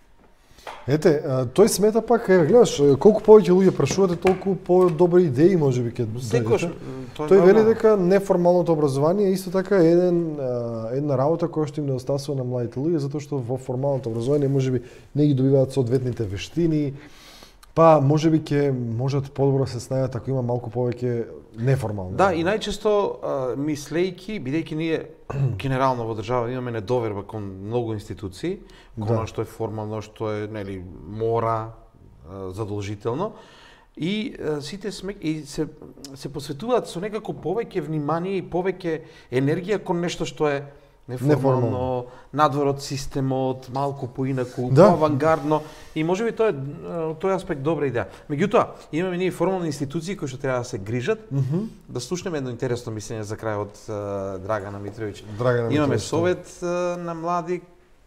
A: Ете, тој смета пак, е, гледаш, колку повеќе луѓе прашувате, толку по-добри идеи можеби ќе
B: Секојаш,
A: дојдете. Тој вели дека неформалното образование е исто така еден една работа која што им недостасува на младите луѓе, затоа што во формалното образование можеби не ги добиваат соодветните вештини, па можеби ќе можат подобро да се снајдат ако има малку повеќе неформално.
B: Да, и најчесто мислејќи, бидејќи ние генерално во држава имаме недоверба кон многу институции, кон
A: Да.
B: да. што е формално, што е, нели, мора задолжително, и сите сме и се се посветуваат со некако повеќе внимание и повеќе енергија кон нешто што е неформално,
A: Неформално.
B: надвор од системот, малку поинаку,
A: Да.
B: авангардно, и можеби тоа е од тој аспект добра идеја. Меѓутоа, имаме ние формални институции кои што треба да се грижат.
A: Мгм.
B: Да слушнеме едно интересно мислење за крај од uh, Драгана Митровиќ.
A: Драгана
B: Имаме
A: Митровиќ,
B: совет uh, на млади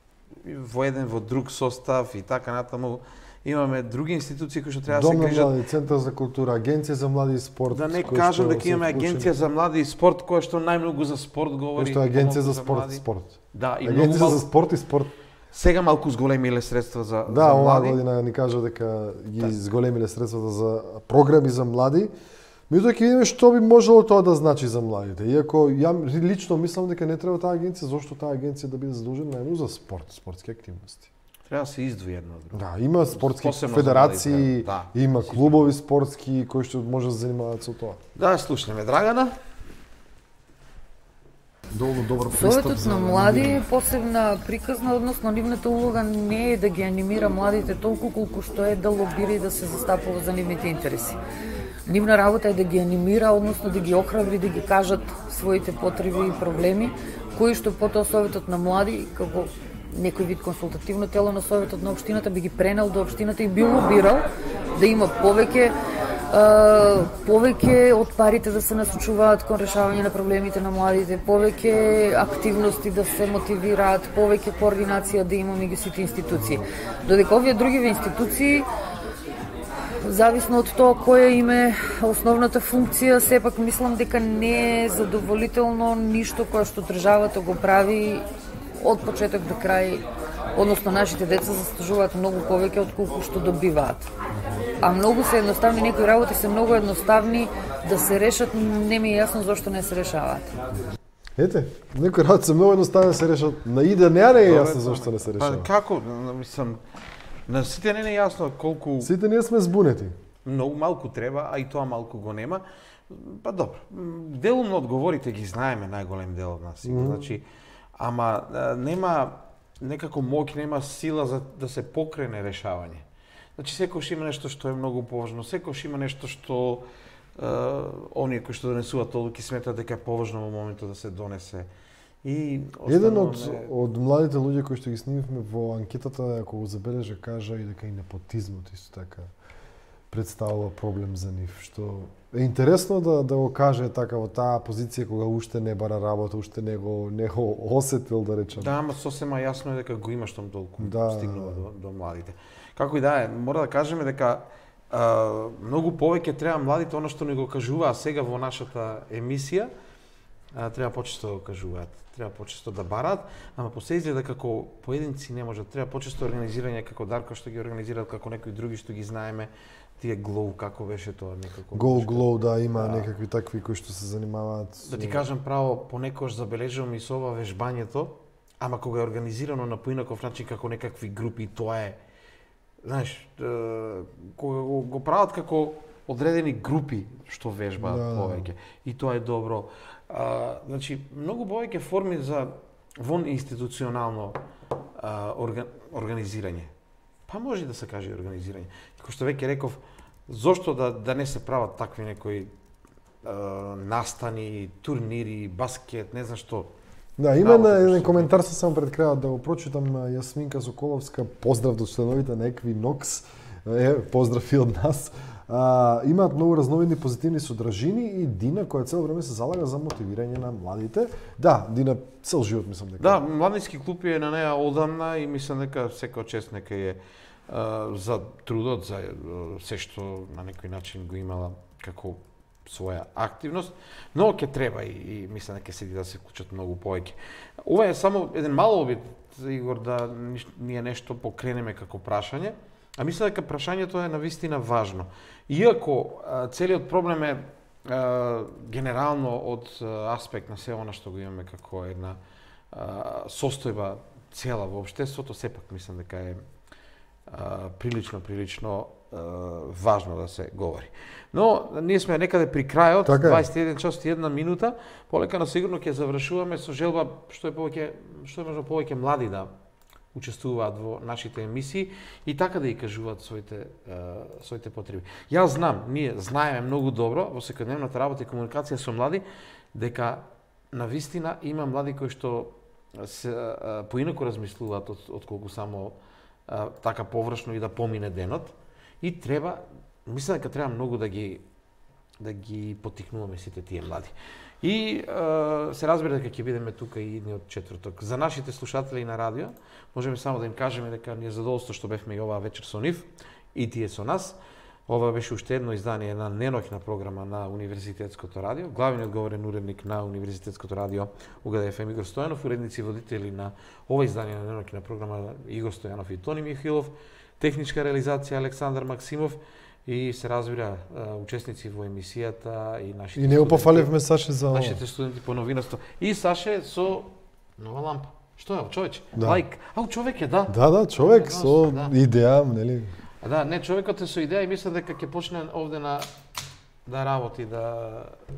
B: во еден во друг состав и така натаму. Имаме други институции кои што треба да се
A: Дом на
B: грижат.
A: млади, Центар за култура, Агенција за млади и спорт.
B: Да не
A: кој
B: кажам
A: што
B: дека
A: се
B: имаме
A: вклучени.
B: Агенција за млади и спорт која што најмногу за спорт говори.
A: Кој што е Агенција за
B: помалку
A: спорт,
B: млади.
A: спорт.
B: Да, и
A: Агенција
B: многу
A: за спорт и спорт.
B: Сега малку зголемиле средства за
A: Да,
B: за
A: оваа
B: млади.
A: година ни кажа дека ги зголемиле средствата за програми за млади. Меѓутоа ќе видиме што би можело тоа да значи за младите. Иако ја лично мислам дека не треба таа агенција, зошто таа агенција да биде задолжена најмногу за спорт, спортски активности.
B: Треба да се издвои едно од друго.
A: Да, има спортски
B: Посебно за
A: федерации,
B: млади, да.
A: има клубови спортски кои што може да се занимаваат со тоа.
B: Да, слушнеме Драгана.
A: Доволно добар пристап
H: Советот
A: за
H: на млади е посебна приказна, односно нивната улога не е да ги анимира младите толку колку што е да лобира и да се застапува за нивните интереси. Нивна работа е да ги анимира, односно да ги охрабри, да ги кажат своите потреби и проблеми, кои што потоа Советот на млади, како некој вид консултативно тело на Советот на општината, би ги пренел до општината и би лобирал да има повеќе Uh, повеќе од парите да се насочуваат кон решавање на проблемите на младите, повеќе активности да се мотивираат, повеќе координација да има меѓу сите институции. Додека овие другиве институции, зависно од тоа која им е основната функција, сепак мислам дека не е задоволително ништо кое што државата го прави од почеток до крај, односно нашите деца заслужуваат многу повеќе од колку што добиваат. А многу се едноставни, некои работи се многу едноставни да се решат, не ми е јасно зошто не се решаваат.
A: Ете, некои работи се многу едноставни да се решат, на и да не не е јасно зошто не се
B: Па
A: решаваат.
B: како, мислам, на сите не е јасно колку
A: Сите ние сме збунети.
B: многу малку треба, а и тоа малку го нема. Па добро, делумно одговорите ги знаеме најголем дел од нас.
A: Мгм.
B: Значи, ама а, нема некако моќ нема сила за да се покрене решавање. Значи секогаш има нешто што е многу поважно, секогаш има нешто што е, оние кои што донесуваат одлуки сметаат дека е поважно во моментот да се донесе. И
A: еден од од младите луѓе кои што ги снимивме во анкетата, ако го забележа, кажа и дека и непотизмот исто така представува проблем за нив, што е интересно да да го каже така во таа позиција кога уште не бара работа, уште не го не го осетил, да речам.
B: Да, ама сосема јасно е дека го има штом толку
A: да,
B: стигнува до, до младите. Како и да е, мора да кажеме дека а, многу повеќе треба младите оно што ни го кажуваа сега во нашата емисија, а, треба почесто да го кажуваат, треба почесто да барат, ама после изгледа како поединци не можат, треба почесто организирање како Дарко што ги организираат, како некои други што ги знаеме, тие Glow, како беше тоа некако.
A: Go Glow, да, има да. Некакви такви кои што се занимаваат.
B: Да ти кажам право, понекогаш забележувам и со ова вежбањето, ама кога е организирано на поинаков начин како некакви групи, тоа е, знаеш, кога го, го прават како одредени групи што вежбаат да, повеќе. И тоа е добро. А, значи, многу повеќе форми за вон институционално а, орга, организирање. Па може да се каже организирање. Како што веќе реков, зошто да да не се прават такви некои а, настани, турнири, баскет, не знам што.
A: Да, има на еден коментар се само пред крајот да го прочитам. Јасминка Соколовска, поздрав до членовите на Equinox. Е, поздрав и од нас. А, имаат многу разновидни позитивни содржини и Дина која цел време се залага за мотивирање на младите. Да, Дина цел живот мислам дека.
B: Да, младински клуб е на неа одамна и мислам дека секој чест нека е а, за трудот, за се што на некој начин го имала како своја активност, но ќе треба и, и мислам дека седи да се вклучат многу повеќе. Ова е само еден мал обид, Игор, да ние нешто покренеме како прашање. А мислам дека прашањето е навистина важно. Иако а, целиот проблем е а, генерално од а, аспект на се она што го имаме како една а, состојба цела во општеството, сепак мислам дека е а, прилично, прилично а, важно да се говори. Но ние сме некаде при крајот, така дваесет и еден час и една минута, полека но сигурно ќе завршуваме со желба што е повеќе, што е можно повеќе млади да учествуваат во нашите емисии и така да ги кажуваат своите uh, своите потреби. Јас знам, ние знаеме многу добро во секојдневната работа и комуникација со млади дека навистина има млади кои што се uh, поинаку размислуваат од отколку само uh, така површно и да помине денот и треба, мислам дека треба многу да ги да ги поттикнуваме сите тие млади. И uh, се разбира дека ќе бидеме тука и идниот четврток. За нашите слушатели на радио, можеме само да им кажеме дека ни е задоволство што бевме и оваа вечер со нив, и тие со нас. Ова беше уште едно издание на неноќна програма на Универзитетското радио. Главниот говорен уредник на Универзитетското радио У Г Д Ф М Игор Стојанов, уредници и водители на ова издание на неноќна програма Игор Стојанов и Тони Михилов, техничка реализација Александар Максимов, и се разбира учесници во емисијата и нашите
A: И не опофаливме Саше за
B: нашите студенти по новинарство. И Саше со нова лампа. Што е, човече?
A: Да.
B: Лайк. Ау, човек е, да.
A: Да, да, човек со
B: да.
A: идеја, нели?
B: А да, не, човекот е со идеја и мисля дека ќе почне овде на да работи, да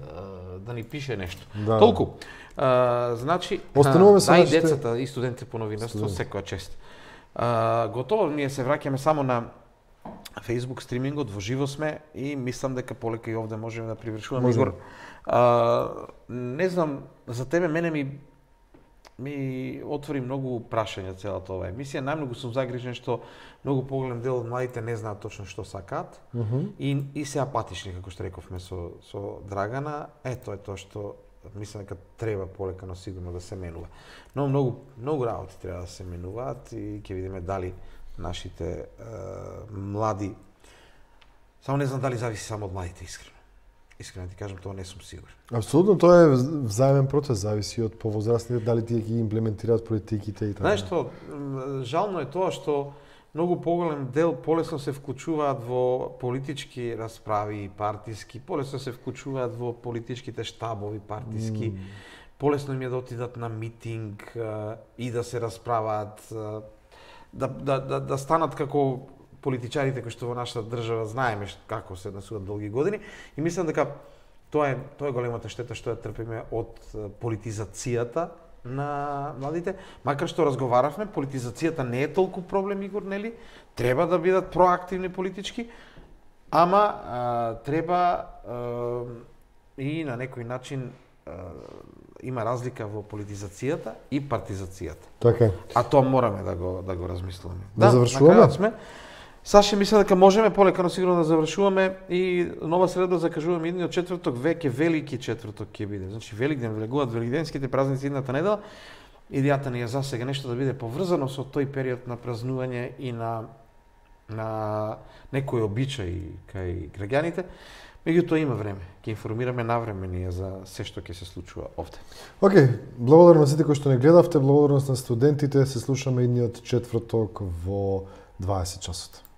B: да ни пише нешто.
A: Да.
B: Толку. А, значи,
A: остануваме со
B: да, и
A: нашите...
B: децата и студентите по новинарство секоја чест. А, готово, ние се враќаме само на Facebook стримингот, во живо сме и мислам дека полека и овде можеме да привршуваме. Игор, а, не знам, за тебе мене ми ми отвори многу прашања целата оваа емисија. Најмногу сум загрижен што многу поголем дел од младите не знаат точно што сакаат
A: uh -huh.
B: и и се апатични, како што рековме со со Драгана. Ето е тоа што мислам дека треба полека но сигурно да се менува. Но многу многу работи треба да се менуваат и ќе видиме дали нашите е, млади, само не знам дали зависи само од младите, искрено. Искрено ти кажам, тоа не сум сигурен.
A: Апсолутно, тоа е взаемен процес, зависи од повозрастните, дали тие ги имплементираат политиките и така.
B: Знаеш што, жално е тоа што многу поголем дел полесно се вклучуваат во политички расправи партиски, полесно се вклучуваат во политичките штабови партиски, mm. полесно им е да отидат на митинг а, и да се расправаат, а, да, да, да, да станат како политичарите кои што во нашата држава знаеме како се однесуваат долги години и мислам дека тоа е тоа е големата штета што ја трпиме од политизацијата на младите, макар што разговаравме, политизацијата не е толку проблем, Игор, нели? Треба да бидат проактивни политички, ама а, треба а, и на некој начин а, има разлика во политизацијата и партизацијата.
A: Така е.
B: А тоа мораме да го да го размислуваме.
A: Да, да завршуваме.
B: Сме. Саше мисля дека можеме полека, но сигурно да завршуваме и нова среда закажуваме идниот четврток, веќе велики четврток ќе биде. Значи Великден, влегуваат великденските празници идната недела. Идејата ни е за сега нешто да биде поврзано со тој период на празнување и на на некои обичаи кај граѓаните. Меѓутоа има време. Ќе информираме навреме ние за се што ќе се случува овде.
A: Океј, okay. Благодарам на сите кои што не гледавте, благодарност на студентите. Се слушаме идниот четврток во дваесет часот.